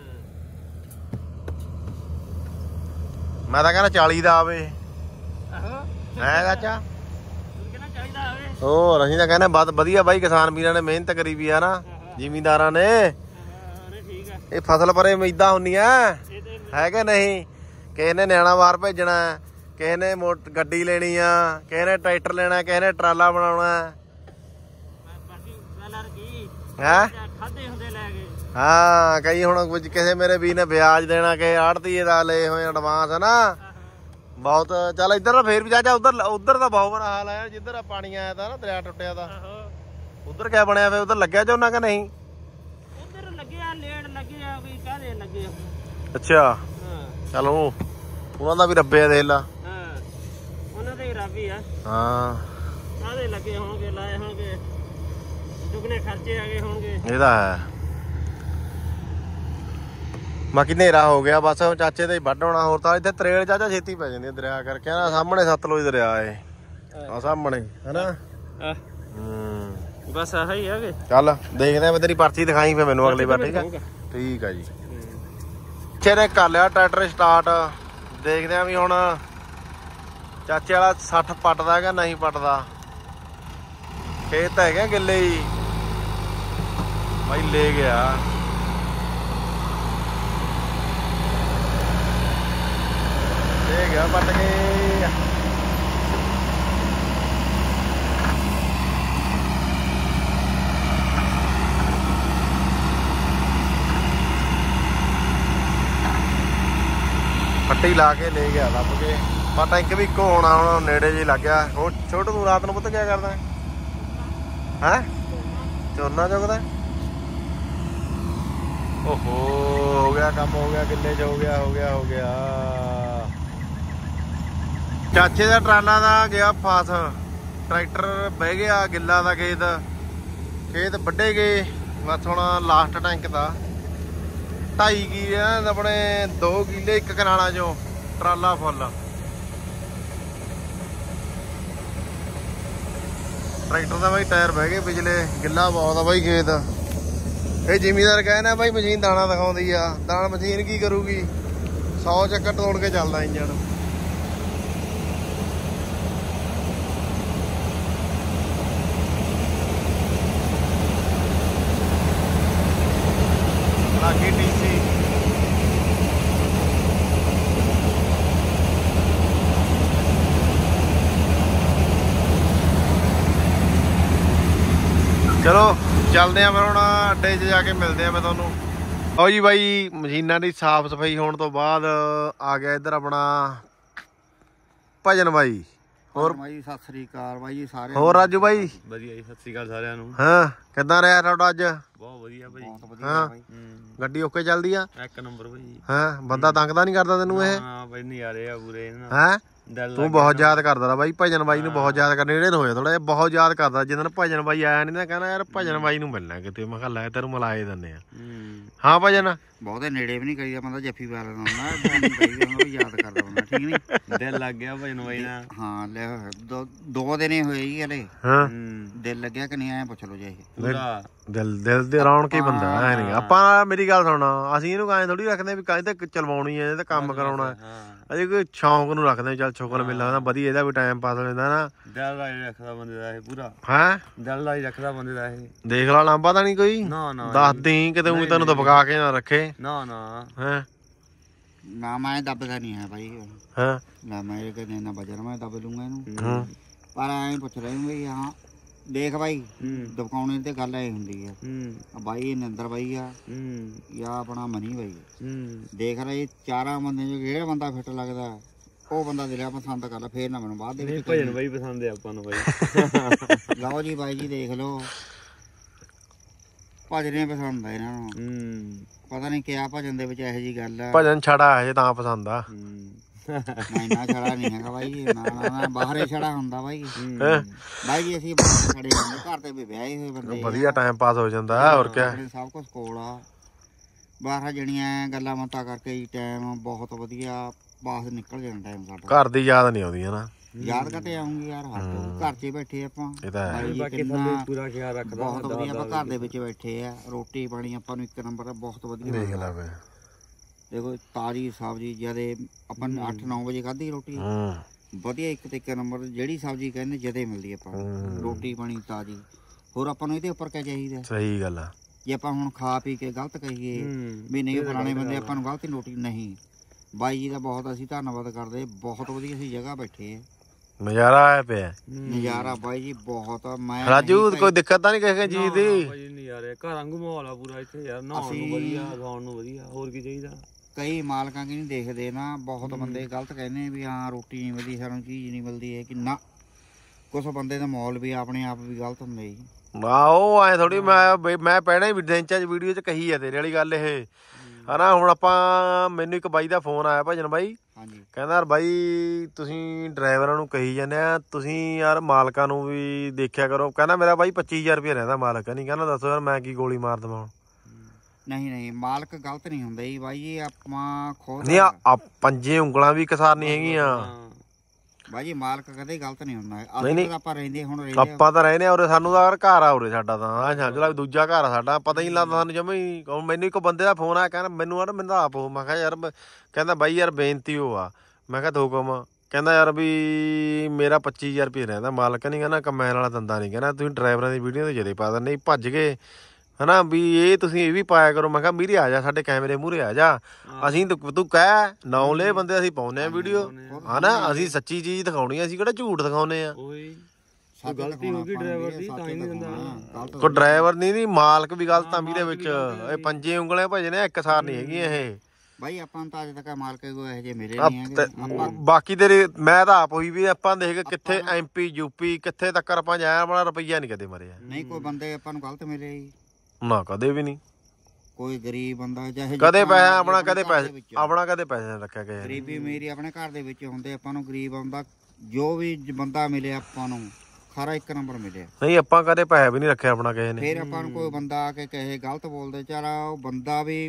ਮੈਂ ਤਾਂ ਕਹਿੰਦਾ ਚਾਲੀ ਦਾ ਆਵੇ ਆਹੋ ਹੈ ਚਾਚਾ ਤੂੰ ਕਹਿੰਦਾ ਚਾਹੀਦਾ ਆਵੇ ਹੋਰ ਅਸੀਂ ਤਾਂ ਕਹਿੰਦੇ ਬਹੁਤ ਵਧੀਆ ਬਾਈ ਕਿਸਾਨ ਵੀਰਾਂ ਨੇ ਮਿਹਨਤ ਕਰੀ ਵੀ ਆ ਨਾ ਜ਼ਿਮੀਂਦਾਰਾਂ ਨੇ ਹਾਂ ਠੀਕ ਆ ਇਹ ਫਸਲ ਪਰੇ ਉਮੀਦਾਂ ਹੁੰਦੀਆਂ ਇਹ ਤੇ ਹੈ ਕਿ ਨਹੀਂ ਕਿਸੇ ਨੇ ਨਿਆਣਾ ਬਾਹਰ ਭੇਜਣਾ ਕਿਸੇ ਨੇ ਮੋਟ ਗੱਡੀ ਲੈਣੀ ਆ ਕਿਸੇ ਨੇ ਟਰੈਕਟਰ ਲੈਣਾ ਕਿਸੇ ਨੇ ਟਰਾਲਾ ਬਣਾਉਣਾ ਬਾਕੀ ਗੱਲ ਕੀ ਹੈ ਖਾਦੇ ਹੁੰਦੇ ਲੈ ਗਏ ਹਾਂ ਕਈ ਹੁਣ ਕੁਝ ਕਿਸੇ ਮੇਰੇ ਵੀਰ ਨੇ ਵਿਆਜ ਦੇਣਾ ਕਿ ਆੜਤੀਏ ਦਾ ਲਏ ਹੋਏ ਐਡਵਾਂਸ ਹੈ ਨਾ ਬਹੁਤ ਚੱਲ ਇੱਧਰ ਫੇਰ ਵੀ ਚਾਚਾ ਉਧਰ ਉਧਰ ਦਾ ਬਹੁਤ ਬੁਰਾ ਹਾਲ ਆਇਆ ਜਿੱਧਰ ਪਾਣੀ ਆਇਆ ਤਾਂ ਨਾ ਦਰਿਆ ਟੁੱਟਿਆ ਤਾਂ ਆਹੋ ਉਧਰ ਕਿਆ ਬਣਿਆ ਫੇਰ ਉਧਰ ਲੱਗਿਆ ਝੋਨਾ ਕਿ ਨਹੀਂ ਉਧਰ ਲੱਗਿਆ ਲੇੜ ਲੱਗਿਆ ਵੀ ਕਾਹਦੇ ਲੱਗੇ ਅੱਛਾ ਹਾਂ ਚਲੋ ਉਹਨਾਂ ਦਾ ਵੀ ਰੱਬੇ ਦੇਖ ਲਾ ਹਾਂ ਉਹਨਾਂ ਦੇ ਰੱਬ ਹੀ ਆ ਹਾਂ ਕਾਹਦੇ ਲੱਗੇ ਹੋਣਗੇ ਲਾਏ ਹੋਣਗੇ ਦੁਗਨੇ ਖਰਚੇ ਆ ਗਏ ਹੋਣਗੇ ਇਹਦਾ ਹੈ ਬਾਕੀ ਹਨੇਰਾ ਹੋ ਗਿਆ ਬਸ ਚਾਚੇ ਤੇ ਵੱਢ ਹੋਣਾ ਹੋਰ ਤਾਂ ਇੱਥੇ ਤਰੇਲ ਚਾਚਾ ਛੇਤੀ ਪੈ ਜਾਂਦੀ ਦਰਿਆ ਕਰਕੇ ਨਾ ਸਾਹਮਣੇ ਸਤਲੁਜ ਦਰਿਆ ਏ ਆ ਸਾਹਮਣੇ ਹੈਨਾ ਆਹ ਹੂੰ ਬਸ ਆਹ ਹੀ ਆਗੇ ਚੱਲ ਦੇਖਦੇ ਆ ਤੇਰੀ ਪਰਚੀ ਦਿਖਾਈ ਫੇ ਮੈਨੂੰ ਅਗਲੀ ਵਾਰ ਠੀਕ ਆ ਠੀਕ ਆ ਜੀ ਚਾਚੇ ਨੇ ਕਰ ਲਿਆ ਟਰੈਕਟਰ ਸਟਾਰਟ ਦੇਖਦੇ ਆ ਵੀ ਹੁਣ ਚਾਚੇ ਵਾਲਾ ਸੱਠ ਪੱਟਦਾ ਕਿ ਨਹੀਂ ਪੱਟਦਾ ਖੇਤ ਹੈਗੇ ਗਿੱਲੇ ਹੀ ਬਾਈ ਲੈ ਗਿਆ ਲੈ ਗਿਆ ਪੱਟ ਕੇ ਪੱਟੀ ਲਾ ਕੇ ਲੈ ਗਿਆ ਲੱਭ ਕੇ ਪਰ ਟੈਂਕ ਵੀ ਇੱਕੋ ਹੋਣਾ ਹੁਣ ਨੇੜੇ ਜੇ ਲੱਗ ਗਿਆ ਹੋਰ ਛੋਟੂ ਤੂੰ ਰਾਤ ਨੂੰ ਪੁੱਤ ਕਿਆ ਕਰਦਾ ਹੈ ਝੋਨਾ ਚੁੱਕਦਾ ਓਹੋ ਹੋ ਗਿਆ ਕੰਮ ਹੋ ਗਿਆ ਕਿੱਲੇ ਚ ਹੋ ਗਿਆ ਹੋ ਗਿਆ ਹੋ ਗਿਆ ਚਾਚੇ ਦਾ ਟਰਾਲਾ ਦਾ ਗਿਆ ਫਸ ਟਰੈਕਟਰ ਬਹਿ ਗਿਆ ਗਿੱਲਾ ਦਾ ਖੇਤ ਖੇਤ ਵੱਢੇ ਗਏ ਬਸ ਹੁਣ ਲਾਸਟ ਟੈਂਕ ਦਾ ਢਾਈ ਕੀ ਆ ਆਪਣੇ ਦੋ ਕਿੱਲੇ ਇੱਕ ਕਨਾਲਾਂ ਚੋਂ ਟਰਾਲਾ ਫੁੱਲ ਟਰੈਕਟਰ ਦਾ ਬਾਈ ਟਾਇਰ ਬਹਿ ਗਏ ਪਿਛਲੇ ਗਿੱਲਾ ਬਹੁਤ ਆ ਬਾਈ ਖੇਤ ਇਹ ਜ਼ਿਮੀਦਾਰ ਕਹਿੰਦਾ ਬਾਈ ਮਸ਼ੀਨ ਦਾਣਾ ਦਿਖਾਉਂਦੀ ਆ ਦਾਣਾ ਮਸ਼ੀਨ ਕੀ ਕਰੂਗੀ ਸੌ ਚੱਕਰ ਤੋੜ ਕੇ ਚੱਲਦਾ ਇੰਜਣ ਲਾਗੇ ਡੀਸੀ ਚਲੋ ਚੱਲਦੇ ਆ ਫਿਰ ਹੁਣ ਅੱਡੇ 'ਚ ਜਾ ਕੇ ਮਿਲਦੇ ਆ ਮੈਂ ਤੁਹਾਨੂੰ ਆਓ ਜੀ ਬਾਈ ਮਸ਼ੀਨਾਂ ਦੀ ਸਾਫ ਸਫਾਈ ਹੋਣ ਤੋਂ ਬਾਅਦ ਆ ਗਿਆ ਇੱਧਰ ਆਪਣਾ ਭਜਨ ਬਾਈ ਹੋਰ ਬਾਈ ਸਤਿ ਸ੍ਰੀ ਅਕਾਲ ਬਾਈ ਸਾਰੇ ਹੋਰ ਰਾਜੂ ਬਾਈ ਵਧੀਆ ਜੀ ਸਤਿ ਸ੍ਰੀ ਅਕਾਲ ਸਾਰਿਆਂ ਨੂੰ ਹਾਂ ਕਿੱਦਾਂ ਰਿਹਾ ਤੁਹਾਡਾ ਅੱਜ ਬਹੁਤ ਵਧੀਆ ਭਾਈ ਬਹੁਤ ਵਧੀਆ ਹਾਂ ਬਾਈ ਗੱਡੀ ਓਕੇ ਚੱਲਦੀ ਆ ਇੱਕ ਨੰਬਰ ਭਾਈ ਹਾਂ ਬੰਦਾ ਤੰਗਦਾ ਨਹੀਂ ਕਰਦਾ ਤੈਨੂੰ ਇਹ ਹਾਂ ਭਾਈ ਨਜ਼ਾਰੇ ਆ ਪੂਰੇ ਹੈ ਤੂੰ ਬਹੁਤ ਯਾਦ ਕਰਦਾ ਰਾ ਬਾਈ ਭਜਨ ਬਾਈ ਨੂੰ ਬਹੁਤ ਯਾਦ ਕਰ ਨੇੜੇ ਨੂੰ ਹੋਇਆ ਥੋੜਾ ਜਿਹਾ ਬਹੁਤ ਯਾਦ ਕਰਦਾ ਜਿੱਦਣ ਭਜਨ ਬਾਈ ਆਇਆ ਨਹੀਂ ਨਾ ਕਹਿੰਦਾ ਯਾਰ ਭਜਨ ਬਾਈ ਨੂੰ ਮਿਲਣਾ ਕਿਤੇ ਮੈਂ ਕਿਹਾ ਲੈ ਤੈਨੂੰ ਮਿਲਾਏ ਦਿੰਦੇ ਆ ਹਾਂ ਭਜਨ ਬਹੁਤੇ ਨੇੜੇ ਵੀ ਨਹੀਂ ਕਰੀਦਾ ਬੰਦਾ ਜੱਫੀ ਪਾ ਲੈਂਦਾ ਹੁੰਦਾ ਵੀ ਯਾਦ ਕਰਦਾ ਬੰਦਾ ਠੀਕ ਨਹੀਂ ਦਿਲ ਲੱਗ ਗਿਆ ਭਜਨ ਬਾਈ ਨਾਲ ਹਾਂ ਲੈ ਦੋ ਦੋ ਦਿਨ ਹੀ ਹੋਏ ਜੀ ਹਲੇ ਹਾਂ ਦਿਲ ਲੱਗਿਆ ਕਿ ਨਹੀਂ ਆਇਆ ਪੁੱਛ ਲਓ ਜੇ ਇਹ ਪੂਰਾ ਦਿਲ ਦਿਲ ਦੇ ਰੌਣਕ ਹੀ ਬੰਦਾ ਐ ਨਹੀਂ ਆਪਾਂ ਮੇਰੀ ਗੱਲ ਸੁਣਾ ਅਸੀਂ ਇਹਨੂੰ ਕਾਇ ਥੋੜੀ ਰੱਖਦੇ ਵੀ ਕਾਇ ਤੇ ਚਲਵਾਉਣੀ ਐ ਤੇ ਕੰਮ ਕਰਾਉਣਾ ਅਜੇ ਕੋਈ ਸ਼ੌਂਕ ਨੂੰ ਰੱਖਦੇ ਚੱਲ ਸ਼ੁਕਰ ਮਿਲਦਾ ਵਧੀਆ ਇਹਦਾ ਵੀ ਟਾਈਮ ਪਾਸ ਹੋ ਜਾਂਦਾ ਨਾ ਦਿਲ ਦਾ ਹੀ ਰੱਖਦਾ ਬੰਦੇ ਦਾ ਇਹ ਪੂਰਾ ਹੈ ਦਿਲ ਦਾ ਹੀ ਰੱਖਦਾ ਬੰਦੇ ਦਾ ਇਹ ਦੇਖ ਲਾ ਲਾਂਬਾ ਤਾਂ ਨਹੀਂ ਕੋਈ ਨਾ ਨਾ ਦੱਸ ਦੀ ਕਿਤੇ ਉਹ ਤੈਨੂੰ ਦਬਕਾ ਕੇ ਨਾ ਰੱਖੇ ਨਾ ਨਾ ਹੈ ਨਾ ਮੈਂ ਦੱਬਦਾ ਨਹੀਂ ਹੈ ਬਾਈ ਹਾਂ ਨਾ ਮੈਂ ਇਹ ਕਹਿੰਦੇ ਨਾ ਵਜਨ ਮੈਂ ਦੱਬ ਲੂੰਗਾ ਇਹਨੂੰ ਹੂੰ ਪਰ ਐਂ ਪੁੱਛ ਰਹੇ ਵੀ ਹਾਂ ਦੇਖ ਬਾਈ ਦਬਕਾਉਣੇ ਤੇ ਗੱਲ ਐ ਹੁੰਦੀ ਆ ਬਾਈ ਨਿੰਦਰ ਬਾਈ ਆ ਜਾਂ ਆਪਣਾ ਮਨੀ ਬਾਈ ਦੇਖ ਰਹੇ ਚਾਰਾਂ ਬੰਦੇ ਚ ਜਿਹੜਾ ਬੰਦਾ ਫਿੱਟ ਲੱਗਦਾ ਉਹ ਬੰਦਾ ਦਿਲਿਆ ਪਸੰਦ ਕਰ ਲਾ ਫੇਰ ਨਾ ਮੈਨੂੰ ਬਾਅਦ ਦੇ ਵਿੱਚ ਭਜਨ ਬਾਈ ਪਸੰਦ ਆ ਆਪਾਂ ਨੂੰ ਬਾਈ ਲਓ ਜੀ ਬਾਈ ਜੀ ਦੇਖ ਲਓ ਭਜਨੇ ਪਸੰਦ ਆ ਇਹਨਾਂ ਨੂੰ ਪਤਾ ਨਹੀਂ ਕਿਆ ਭਜਨ ਦੇ ਵਿੱਚ ਇਹੋ ਜਿਹੀ ਗੱਲ ਆ ਭਜਨ ਛੜਾ ਹਜੇ ਤਾਂ ਪਸੰਦ ਆ ਨਹੀਂ ਨਾ ਛੜਾ ਨਹੀਂ ਹੈਗਾ ਬਾਈ ਨਾ ਨਾ ਨਾ ਬਾਹਰੇ ਛੜਾ ਹੁੰਦਾ ਬਾਈ ਬਾਈ ਜੀ ਅਸੀਂ ਬਾਹਰ ਖੜੇ ਹੁੰਦੇ ਘਰ ਤੇ ਵੀ ਵਿਆਹੇ ਹੋਏ ਬੰਦੇ ਵਧੀਆ ਟਾਈਮ ਪਾਸ ਹੋ ਜਾਂਦਾ ਹੋਰ ਕਿਆ ਸਭ ਕੁਝ ਕੋਲ ਆ ਬਾਹਰ ਜਿਹੜੀਆਂ ਗੱਲਾਂ ਬਾਤਾਂ ਕਰਕੇ ਟਾਈਮ ਬਹੁਤ ਵਧੀਆ ਬਾਹਰ ਨਿਕਲ ਜਾਣਾ ਟਾਈਮ ਸਾਡਾ ਘਰ ਦੀ ਯਾਦ ਨਹੀਂ ਆਉਂਦੀ ਨਾ ਯਾਦ ਕਰਦੇ ਆਉਂਗੀ ਯਾਰ ਹੱਥ ਘਰ 'ਚ ਬੈਠੇ ਆਪਾਂ ਇਹ ਤਾਂ ਹੈ ਬਾਕੀ ਥੱਲੇ ਪੂਰਾ ਖਿਆਲ ਰੱਖਦਾ ਬਹੁਤ ਵਧੀਆ ਆਪਾਂ ਘਰ ਦੇ ਵਿੱਚ ਬੈਠੇ ਆ ਰੋਟੀ ਪਾਣੀ ਆਪਾਂ ਨੂੰ ਇੱਕ ਨੰਬਰ ਬਹੁਤ ਵਧੀਆ ਦੇਖ ਲੈ ਵੇ ਦੇਖੋ ਤਾਜ਼ੀ ਸਬਜ਼ੀ ਜਦੇ ਆਪਾਂ ਅੱਠ ਨੌ ਵਜੇ ਖਾਧੀ ਰੋਟੀ ਵਧੀਆ ਇੱਕ ਤੇ ਇੱਕ ਨੰਬਰ ਜਿਹੜੀ ਸਬਜ਼ੀ ਕਹਿੰਦੇ ਜਦੇ ਮਿਲਦੀ ਆਪਾਂ ਰੋਟੀ ਪਾਣੀ ਤਾਜ਼ੀ ਹੋਰ ਆਪਾਂ ਨੂੰ ਇਹਦੇ ਉੱਪਰ ਕਿਆ ਚਾਹੀਦਾ ਸਹੀ ਗੱਲ ਆ ਜੇ ਆਪਾਂ ਹੁਣ ਖਾ ਪੀ ਕੇ ਗਲਤ ਕਹੀਏ ਵੀ ਨਹੀਂ ਫਲਾਣੇ ਬੰਦੇ ਆਪਾਂ ਨੂੰ ਗਲਤ ਰੋਟੀ ਨਹੀਂ ਬਾਈ ਜੀ ਦਾ ਬਹੁਤ ਅਸੀਂ ਧੰਨਵਾਦ ਕਰਦੇ ਬਹੁਤ ਵਧੀਆ ਅਸੀਂ ਜਗ੍ਹਾ ਬੈਠੇ ਆ ਨਜ਼ਾਰਾ ਆਇਆ ਪਿਆ ਨਜ਼ਾਰਾ ਬਾਈ ਜੀ ਬਹੁਤ ਮੈਂ ਰਾਜੂ ਕੋਈ ਦਿੱਕਤ ਤਾਂ ਨਹੀਂ ਕਿਸੇ ਚੀਜ਼ ਦੀ ਬਾਈ ਨਜ਼ਾਰੇ ਘਰ ਵਾਂਗੂ ਮਾਹੌਲ ਆ ਪੂਰਾ ਇੱਥੇ ਯਾਰ ਨਹਾਉਣ ਨੂੰ ਵਧੀਆ ਖਾਣ ਨੂੰ ਵਧੀਆ ਹੋਰ ਕੀ ਚਾਹੀਦਾ ਕਈ ਮਾਲਕਾਂ ਕੀ ਨਹੀਂ ਦੇਖਦੇ ਨਾ ਬਹੁਤ ਬੰਦੇ ਗਲਤ ਕਹਿੰਦੇ ਵੀ ਹਾਂ ਰੋਟੀ ਨਹੀਂ ਮਿਲਦੀ ਸਾਨੂੰ ਚੀਜ਼ ਨਹੀਂ ਮਿਲਦੀ ਹੈ ਕਿ ਨਾ ਕੁਛ ਬੰਦੇ ਦਾ ਮਾਹੌਲ ਵੀ ਆਪਣੇ ਆਪ ਵੀ ਗਲਤ ਹੁੰਦੇ ਜੀ ਆਹੋ ਐ ਥੋੜੀ ਮੈਂ ਮੈਂ ਪਹਿਲਾਂ ਹੀ ਦਿਨ ਚ ਵੀਡੀਓ ਚ ਕਹੀ ਆ ਤੇਰੇ ਵਾਲੀ ਗੱਲ ਇਹ ਹਨਾ ਹੁਣ ਆਪਾਂ ਮੈਨੂੰ ਇੱਕ ਬਾਈ ਦਾ ਫੋਨ ਆਇਆ ਭਜਨ ਬਾਈ ਹਾਂਜੀ ਕਹਿੰਦਾ ਯਾਰ ਬਾਈ ਤੁਸੀਂ ਡਰਾਈਵਰਾਂ ਨੂੰ ਕਹੀ ਜਾਂਦੇ ਆ ਤੁਸੀਂ ਯਾਰ ਮਾਲਕਾਂ ਨੂੰ ਵੀ ਦੇਖਿਆ ਕਰੋ ਕਹਿੰਦਾ ਮੇਰਾ ਬਾਈ ਪੱਚੀ ਹਜ਼ਾਰ ਰੁਪਇਆ ਰਹਿੰਦਾ ਮਾਲਕ ਨਹੀਂ ਕਹਿੰਦਾ ਦੱਸੋ ਯਾਰ ਮੈਂ ਕੀ ਗੋਲੀ ਮਾਰ ਦੇਵਾਂ ਨਹੀਂ ਨਹੀਂ ਮਾਲਕ ਗਲਤ ਨਹੀਂ ਹੁੰਦਾ ਜੀ ਬਾਈ ਜੀ ਆਪਾਂ ਖੁਦ ਨਹੀਂ ਆ ਪੰਜੇ ਉਂਗਲਾਂ ਵੀ ਕਸਾਰ ਨਹੀਂ ਹੈਗੀਆਂ ਬਾਈ ਜੀ ਮਾਲਕ ਕਦੇ ਗਲਤ ਨਹੀਂ ਹੁੰਦਾ ਅਸੀਂ ਤਾਂ ਆਪਾਂ ਰਹਿੰਦੇ ਹੁਣ ਰਹਿੰਦੇ ਆਪਾਂ ਤਾਂ ਰਹਿੰਦੇ ਆ ਉਰੇ ਸਾਨੂੰ ਤਾਂ ਘਰ ਆ ਉਰੇ ਸਾਡਾ ਤਾਂ ਆ ਸਮਝ ਲਾ ਦੂਜਾ ਘਰ ਆ ਸਾਡਾ ਪਤਾ ਹੀ ਨਹੀਂ ਲੱਗਦਾ ਸਾਨੂੰ ਜਮਾ ਹੀ ਮੈਨੂੰ ਇੱਕ ਬੰਦੇ ਦਾ ਫੋਨ ਆਇਆ ਕਹਿੰਦਾ ਮੈਨੂੰ ਯਾਰ ਮੈਨੂੰ ਆਪ ਹੋ ਮੈਂ ਕਿਹਾ ਯਾਰ ਕਹਿੰਦਾ ਬਾਈ ਯਾਰ ਬੇਨਤੀ ਉਹ ਆ ਮੈਂ ਕਿਹਾ ਦੋ ਕੰਮ ਕਹਿੰਦਾ ਯਾਰ ਵੀ ਮੇਰਾ ਪੱਚੀ ਹਜ਼ਾਰ ਰੁਪਏ ਰਹਿੰਦਾ ਮਾਲਕ ਨਹੀਂ ਕਹਿੰਦਾ ਕਮੈਨ ਵਾਲਾ ਦੰਦਾ ਨਹੀਂ ਕਹਿੰਦਾ ਤੁਸੀਂ ਡਰਾਈਵਰਾਂ ਦੀ ਵੀਡੀਓ ਤੇ ਜਦੇ ਪਾ ਦਿੰਦੇ ਨਹੀਂ ਭੱਜ ਗਏ ਹਨਾ ਵੀ ਇਹ ਤੁਸੀਂ ਇਹ ਵੀ ਪਾਇਆ ਕਰੋ ਮੈਂ ਕਿਹਾ ਮੀਰੇ ਆ ਜਾ ਸਾਡੇ ਕੈਮਰੇ ਮੂਹਰੇ ਆ ਜਾ ਅਸੀਂ ਤੂੰ ਕਹਿ ਨੌ ਲੈ ਬੰਦੇ ਅਸੀਂ ਪਾਉਂਦੇ ਆ ਵੀਡੀਓ ਹਨਾ ਅਸੀਂ ਸੱਚੀ ਚੀਜ਼ ਦਿਖਾਉਣੀ ਆ ਅਸੀਂ ਕਿਹੜਾ ਝੂਠ ਦਿਖਾਉਂਦੇ ਆ ਗਲਤੀ ਹੋ ਗਈ ਡਰਾਈਵਰ ਦੀ ਤਾਂ ਹੀ ਨਹੀਂ ਦਿੰਦਾ ਕੋਈ ਡਰਾਈਵਰ ਨਹੀਂ ਨਹੀਂ ਮਾਲਕ ਵੀ ਗਲਤ ਆ ਵੀਰੇ ਵਿੱਚ ਇਹ ਪੰਜੇ ਉਂਗਲਾਂ ਭਜਨੇ ਇੱਕ ਸਾਰ ਨਹੀਂ ਹੈਗੀਆਂ ਇਹ ਬਾਈ ਆਪਾਂ ਤਾਂ ਅੱਜ ਤੱਕ ਮਾਲਕ ਕੋਈ ਇਹੋ ਜਿਹੇ ਮਿਲੇ ਨਹੀਂ ਹੈਗੇ ਬਾਕੀ ਤੇਰੇ ਮੈਂ ਤਾਂ ਆਪ ਹੋਈ ਵੀ ਆਪਾਂ ਦੇਖ ਕਿੱਥੇ ਐਮਪੀ ਯੂਪੀ ਕਿੱਥੇ ਤੱਕ ਆਪਾਂ ਜਾਇਆ ਆਪਣਾ ਰੁਪਈਆ ਨਹੀਂ ਕਦੇ ਮਰਿਆ ਨਹੀਂ ਕੋਈ ਬੰਦੇ ਆਪਾਂ ਨੂੰ ਗਲਤ ਮਿਲੇ ਜੀ ਨਾ ਕਦੇ ਵੀ ਨਹੀਂ ਕੋਈ ਗਰੀਬ ਬੰਦਾ ਚਾਹੇ ਕਦੇ ਪੈਸਾ ਆਪਣਾ ਕਦੇ ਪੈਸੇ ਆਪਣਾ ਕਦੇ ਪੈਸੇ ਰੱਖਿਆ ਗਿਆ ਗਰੀਬੀ ਮੇਰੀ ਆਪਣੇ ਘਰ ਦੇ ਵਿੱਚ ਹੁੰਦੇ ਆਪਾਂ ਨੂੰ ਗਰੀਬ ਆਉਂਦਾ ਜੋ ਵੀ ਬੰਦਾ ਮਿਲਿਆ ਆਪਾਂ ਨੂੰ ਖਰਾ ਇੱਕ ਨੰਬਰ ਮਿਲਿਆ ਨਹੀਂ ਆਪਾਂ ਕਦੇ ਪੈਸੇ ਵੀ ਨਹੀਂ ਰੱਖਿਆ ਆਪਣਾ ਕਿਸੇ ਨੇ ਫਿਰ ਆਪਾਂ ਨੂੰ ਕੋਈ ਬੰਦਾ ਆ ਕੇ ਕਹੇ ਗਲਤ ਬੋਲਦੇ ਚਾਰਾ ਉਹ ਬੰਦਾ ਵੀ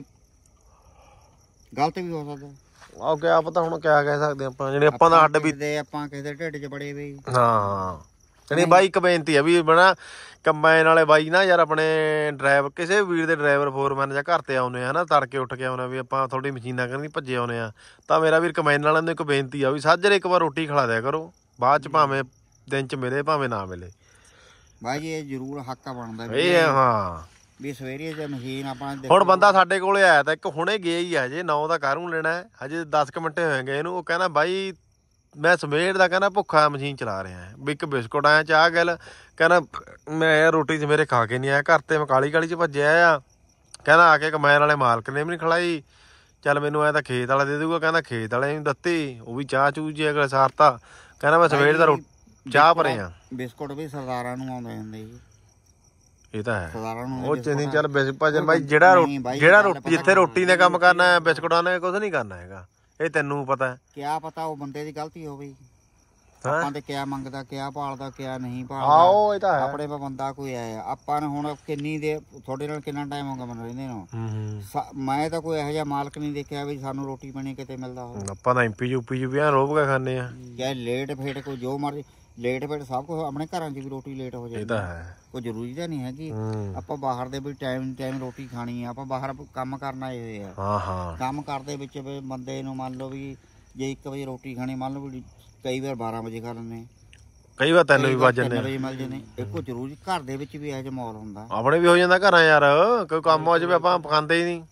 ਗਲਤ ਵੀ ਹੋ ਸਕਦਾ ਆਹ ਕਿਆ ਪਤਾ ਹੁਣ ਕਿਆ ਕਹਿ ਸਕਦੇ ਆਪਾਂ ਜਿਹੜੇ ਆਪਾਂ ਦਾ ਹੱਡ ਵੀ ਆਪਾਂ ਕਿਸੇ ਦੇ ਢਿੱਡ 'ਚ ਬੜੇ ਵੀ ਹਾਂ ਨਹੀਂ ਬਾਈ ਇੱਕ ਬੇਨਤੀ ਆ ਵੀ ਬਣਾ ਕੰਬਾਈਨ ਵਾਲੇ ਬਾਈ ਨਾ ਯਾਰ ਆਪਣੇ ਡਰਾਈਵਰ ਕਿਸੇ ਵੀਰ ਦੇ ਡਰਾਈਵਰ ਫੋਰਮੈਨ ਜਾਂ ਘਰ ਤੇ ਆਉਨੇ ਆ ਨਾ ਤੜਕੇ ਉੱਠ ਕੇ ਆਉਨੇ ਵੀ ਆਪਾਂ ਥੋੜੀ ਮਸ਼ੀਨਾਂ ਕਰਨੀ ਭੱਜੇ ਆਉਨੇ ਆ ਤਾਂ ਮੇਰਾ ਵੀਰ ਕੰਬਾਈਨ ਵਾਲਿਆਂ ਨੂੰ ਇੱਕ ਬੇਨਤੀ ਆ ਵੀ ਸਾਜਰੇ ਇੱਕ ਵਾਰ ਰੋਟੀ ਖਿਲਾ ਦਿਆ ਕਰੋ ਬਾਅਦ ਚ ਭਾਵੇਂ ਦਿਨ ਚ ਮਿਲੇ ਭਾਵੇਂ ਨਾ ਮਿਲੇ ਬਾਈ ਜੀ ਇਹ ਜ਼ਰੂਰ ਹੱਕ ਬਣਦਾ ਇਹ ਹਾਂ ਵੀ ਸਵੇਰੇ ਜੇ ਮਸ਼ੀਨ ਆਪਾਂ ਹੁਣ ਬੰਦਾ ਸਾਡੇ ਕੋਲੇ ਆਇਆ ਤਾਂ ਇੱਕ ਹੁਣੇ ਗਿਆ ਹੀ ਆ ਜੇ ਨੌ ਦਾ ਕਾਹਨੂੰ ਲੈਣਾ ਹਜੇ ਦਸ ਕੁ ਮਿੰਟ ਹੋਏ ਗਏ ਇਹਨੂੰ ਉਹ ਕਹਿੰਦਾ ਬਾਈ ਮੈਂ ਸਵੇਰ ਦਾ ਕਹਿੰਦਾ ਭੁੱਖਾ ਮਸ਼ੀਨ ਚਲਾ ਰਿਹਾ ਵੀ ਇੱਕ ਬਿਸਕੁਟ ਆਇਆ ਚਾਹ ਗੱਲ ਕਹਿੰਦਾ ਮੈਂ ਰੋਟੀ ਚ ਮੇਰੇ ਖਾ ਕੇ ਨਹੀਂ ਆਇਆ ਘਰ ਤੇ ਮੈਂ ਕਾਲੀ ਕਾਲੀ ਚ ਭੱਜਿਆ ਆ ਕਹਿੰਦਾ ਆ ਕੇ ਕਮੈਨ ਵਾਲੇ ਮਾਲਕ ਨੇ ਵੀ ਨਹੀਂ ਖਿਲਾਈ ਚੱਲ ਮੈਨੂੰ ਐ ਤਾਂ ਖੇਤ ਵਾਲਾ ਦੇ ਦੂਗਾ ਕਹਿੰਦਾ ਖੇਤ ਵਾਲੇ ਨੂੰ ਦਿੱਤੀ ਉਹ ਵੀ ਚਾਹ ਚੂਹ ਜੇ ਅਗਲੇ ਸਾਰਤਾ ਕਹਿੰਦਾ ਮੈਂ ਸਵੇਰ ਦਾ ਚਾਹ ਭਰੇ ਆ ਬਿਸਕੁਟ ਵੀ ਸਰਦਾਰਾਂ ਨੂੰ ਆਉਂਦੇ ਹੁੰਦੇ ਜੀ ਇਹ ਤਾਂ ਹੈ ਸਰਦਾਰਾਂ ਨੂੰ ਉਹ ਚੰਨੀ ਚੱਲ ਭਜਨ ਬਾਈ ਜਿਹੜਾ ਜਿਹੜਾ ਰੋਟੀ ਜਿੱਥੇ ਰੋਟੀ ਨੇ ਕੰਮ ਕਰਨਾ ਹੈ ਬਿਸਕੁਟਾਂ ਨੇ ਕੁਝ ਨਹੀਂ ਕਰਨਾ ਹੈਗਾ ਇਹ ਤੈਨੂੰ ਪਤਾ ਹੈ ਕਿਆ ਪਤਾ ਉਹ ਬੰਦੇ ਦੀ ਗਲਤੀ ਹੋਵੇ ਆਪਾਂ ਤੇ ਕਿਆ ਮੰਗਦਾ ਕਿਆ ਭਾਲਦਾ ਕਿਆ ਨਹੀਂ ਭਾਲਦਾ ਆਹੋ ਇਹ ਤਾਂ ਹੈ ਆਪਣੇ ਪਾ ਬੰਦਾ ਕੋਈ ਆਇਆ ਆਪਾਂ ਨੇ ਹੁਣ ਕਿੰਨੀ ਦੇ ਤੁਹਾਡੇ ਨਾਲ ਕਿੰਨਾ ਟਾਈਮ ਹੋ ਗਿਆ ਮੈਨੂੰ ਰਹਿੰਦੇ ਨੂੰ ਮੈਂ ਤਾਂ ਕੋਈ ਇਹੋ ਜਿਹਾ ਮਾਲਕ ਨਹੀਂ ਦੇਖਿਆ ਵੀ ਸਾਨੂੰ ਰੋਟੀ ਪਾਣੀ ਕਿਤੇ ਮਿਲਦਾ ਹੋਵੇ ਆਪਾਂ ਤਾਂ ਐਮਪੀ ਯੂਪੀ ਚ ਵੀ ਆ ਰੋਬ ਕੇ ਖਾਂਦੇ ਆ ਚਾਹੇ ਲੇਟ ਫੇਟ ਕੋਈ ਜੋ ਮਰਜ਼ੀ ਲੇਟ ਫੇਟ ਸਭ ਕੁਝ ਆਪਣੇ ਘਰਾਂ 'ਚ ਵੀ ਰੋਟੀ ਲੇਟ ਹੋ ਜਾਂਦੀ ਇਹ ਤਾਂ ਹੈ ਕੋਈ ਜ਼ਰੂਰੀ ਤਾਂ ਨਹੀਂ ਹੈਗੀ ਆਪਾਂ ਬਾਹਰ ਦੇ ਵੀ ਟਾਈਮ ਟਾਈਮ ਰੋਟੀ ਖਾਣੀ ਆ ਆਪਾਂ ਬਾਹਰ ਕੰਮ ਕਰਨ ਆਏ ਹੋਏ ਆ ਹਾਂ ਹਾਂ ਕੰਮ ਕਰਦੇ ਵਿੱਚ ਵੀ ਬੰਦੇ ਨੂੰ ਮੰਨ ਲਓ ਵੀ ਜੇ ਇੱਕ ਵਜੇ ਰੋਟੀ ਖਾਣੀ ਮੰਨ ਲਓ ਵੀ ਕਈ ਵਾਰ ਬਾਰਾਂ ਵਜੇ ਖਾ ਲੈਂਦੇ ਕਈ ਵਾਰ ਤਿੰਨ ਵੀ ਵੱਜ ਜਾਂਦੇ ਵਜੇ ਮਿਲ ਜਾਂਦੇ ਇੱਕੋ ਜ਼ਰੂਰੀ ਘਰ ਦੇ ਵਿੱਚ ਵੀ ਇਹੋ ਜਿਹਾ ਮਾਹੌਲ ਹੁੰਦਾ ਆਪਣੇ ਵੀ ਹੋ ਜਾਂਦਾ ਘਰਾਂ ਯਾਰ ਕੋਈ ਕੰਮ ਹੋ ਜਾਵੇ ਆਪਾਂ ਪਕਾਉਂਦੇ ਹੀ ਨਹੀਂ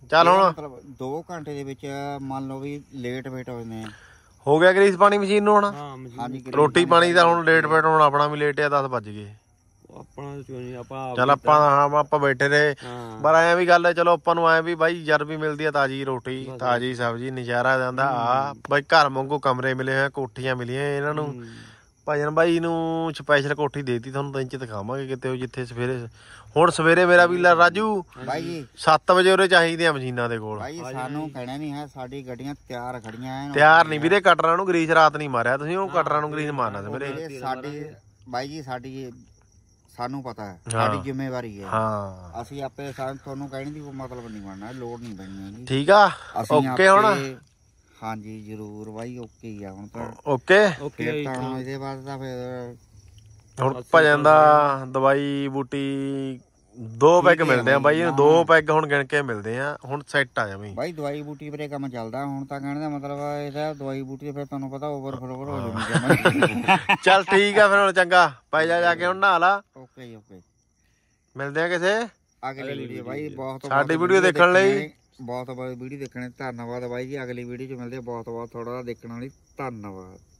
ਚੱਲ ਹੁਣ ਮਤਲਬ ਦੋ ਘੰਟੇ ਦੇ ਵਿੱਚ ਮੰਨ ਲਓ ਵੀ ਲੇਟ ਵੇਟ ਹੋ ਜਾਂਦੇ ਆ। ਹੋ ਗਿਆ ਗਰੀਸ ਪਾਣੀ ਮਸ਼ੀਨ ਨੂੰ ਹੁਣ? ਹਾਂਜੀ ਰੋਟੀ ਪਾਣੀ ਦਾ ਹੁਣ ਲੇਟ ਵੇਟ ਹੁਣ ਆਪਣਾ ਵੀ ਲੇਟ ਆ, ਦਸ ਵੱਜ ਗਏ। ਆਪਣਾ ਕਿਉਂ ਨਹੀਂ ਆਪਾਂ ਚੱਲ ਆਪਾਂ ਹਾਂ ਆਪਾਂ ਬੈਠੇ ਰਹੇ ਪਰ ਐਂ ਵੀ ਗੱਲ ਹੈ ਚਲੋ ਆਪਾਂ ਨੂੰ ਐਂ ਵੀ ਬਾਈ ਯਾਰ ਵੀ ਮਿਲਦੀ ਆ ਤਾਜ਼ੀ ਰੋਟੀ ਤਾਜ਼ੀ ਸਬਜ਼ੀ ਨਜ਼ਾਰਾ ਜਾਂਦਾ ਆ ਬਾਈ। ਘਰ ਵਾਂਗੂ ਕਮਰੇ ਮਿਲੇ ਹੋਏ, ਕੋਠੀਆਂ ਮਿਲੀਆਂ ਇਹਨਾਂ ਨੂੰ। ਭਜਨ ਬਾਈ ਨੂੰ ਸਪੈਸ਼ਲ ਕੋਠੀ ਦੇਤੀ, ਤੁਹਾਨੂੰ ਦਿਨ ਚ ਦਿਖਾਵਾਂਗੇ ਕਿਤੇ ਉਹ ਜਿੱਥੇ ਸਵੇਰੇ। ਹੁਣ ਸਵੇਰੇ ਮੇਰਾ ਵੀਲਾ ਰਾਜੂ ਬਾਈ ਜੀ ਸੱਤ ਵਜੇ ਉਰੇ ਚਾਹੀਦੀਆਂ ਮਸ਼ੀਨਾਂ ਦੇ ਕੋਲ। ਬਾਈ ਸਾਨੂੰ ਕਹਿਣਾ ਨਹੀਂ ਹੈ, ਸਾਡੀ ਗੱਡੀਆਂ ਤਿਆਰ ਖੜੀਆਂ ਐ। ਤਿਆਰ ਨਹੀਂ ਵੀਰੇ, ਕਟਰਾਂ ਨੂੰ ਗਰੀਸ ਰਾਤ ਨਹੀਂ ਮਾਰਿਆ ਤੁਸੀਂ, ਉਹ ਕਟਰਾਂ ਨੂੰ ਗਰੀਸ ਮਾਰਨਾ ਸੀ ਵੀਰੇ। ਸਾਡੀ ਬਾਈ ਜੀ ਸਾਡੀ ਸਾਨੂੰ ਪਤਾ ਹੈ, ਸਾਡੀ ਜ਼ਿੰਮੇਵਾਰੀ ਹੈ। ਹਾਂ ਅਸੀਂ ਆਪੇ ਤੁਹਾਨੂੰ ਕਹਿਣ ਦੀ ਕੋਈ ਮਤਲਬ ਨਹੀਂ ਬਣਨਾ, ਲੋੜ ਨਹੀਂ ਪੈਣੀ ਹੈਗੀ। ਠੀਕ ਆ ਓਕੇ ਹੁਣ? ਹਾਂਜੀ ਜ਼ਰੂਰ ਬਾਈ ਓਕੇ ਹੀ ਆ ਹੁਣ ਤਾਂ। ਓਕੇ ਓਕੇ ਤਾਂ ਹੁਣ ਇਹਦੇ ਬਾਅਦ ਤਾਂ ਫਿਰ ਹੁਣ ਭਜਨ ਦਾ ਦਵਾਈ ਬੂਟੀ ਦੋ ਪੈਗ ਮਿਲਦੇ ਆ ਬਾਈ ਇਹਨੂੰ, ਦੋ ਪੈਗ ਹੁਣ ਗਿਣ ਕੇ ਮਿਲਦੇ ਆ। ਹੁਣ ਸੈੱਟ ਆ ਜਾਵੀਂ ਬਾਈ। ਦਵਾਈ ਬੂਟੀ ਵੀਰੇ ਕੰਮ ਚੱਲਦਾ ਹੁਣ ਤਾਂ, ਕਹਿਣ ਦਾ ਮਤਲਬ ਇਹਦਾ ਦਵਾਈ ਬੂਟੀ ਫਿਰ ਤੁਹਾਨੂੰ ਪਤਾ ਓਵਰ ਫਲੋਵਰ ਹੋ ਜਾਣੀ। ਚੱਲ ਠੀਕ ਆ ਫਿਰ ਹੁਣ, ਚੰਗਾ ਪੈ ਜਾ ਜਾ ਕੇ ਹੁਣ ਨਹਾ ਲਾ। ਓਕੇ ਜੀ ਓਕੇ, ਮਿਲਦੇ ਆ ਕਿਸੇ ਅਗਲੀ ਵੀਡੀਓ ਬਾਈ। ਬਹੁਤ ਸਾਡੀ ਵੀਡੀਓ ਦੇਖਣ ਲਈ ਬਹੁਤ ਬਹੁਤ ਵੀਡੀਓ ਦੇਖਣ ਲਈ ਧੰਨਵਾਦ ਬਾਈ ਜੀ। ਅਗਲੀ ਵੀਡੀਓ ਚ ਮਿਲਦੇ ਬਹੁਤ ਬਹੁਤ ਥੋੜਾ ਦੇਖਣ ਵਾਲੀ ਧੰਨਵਾਦ।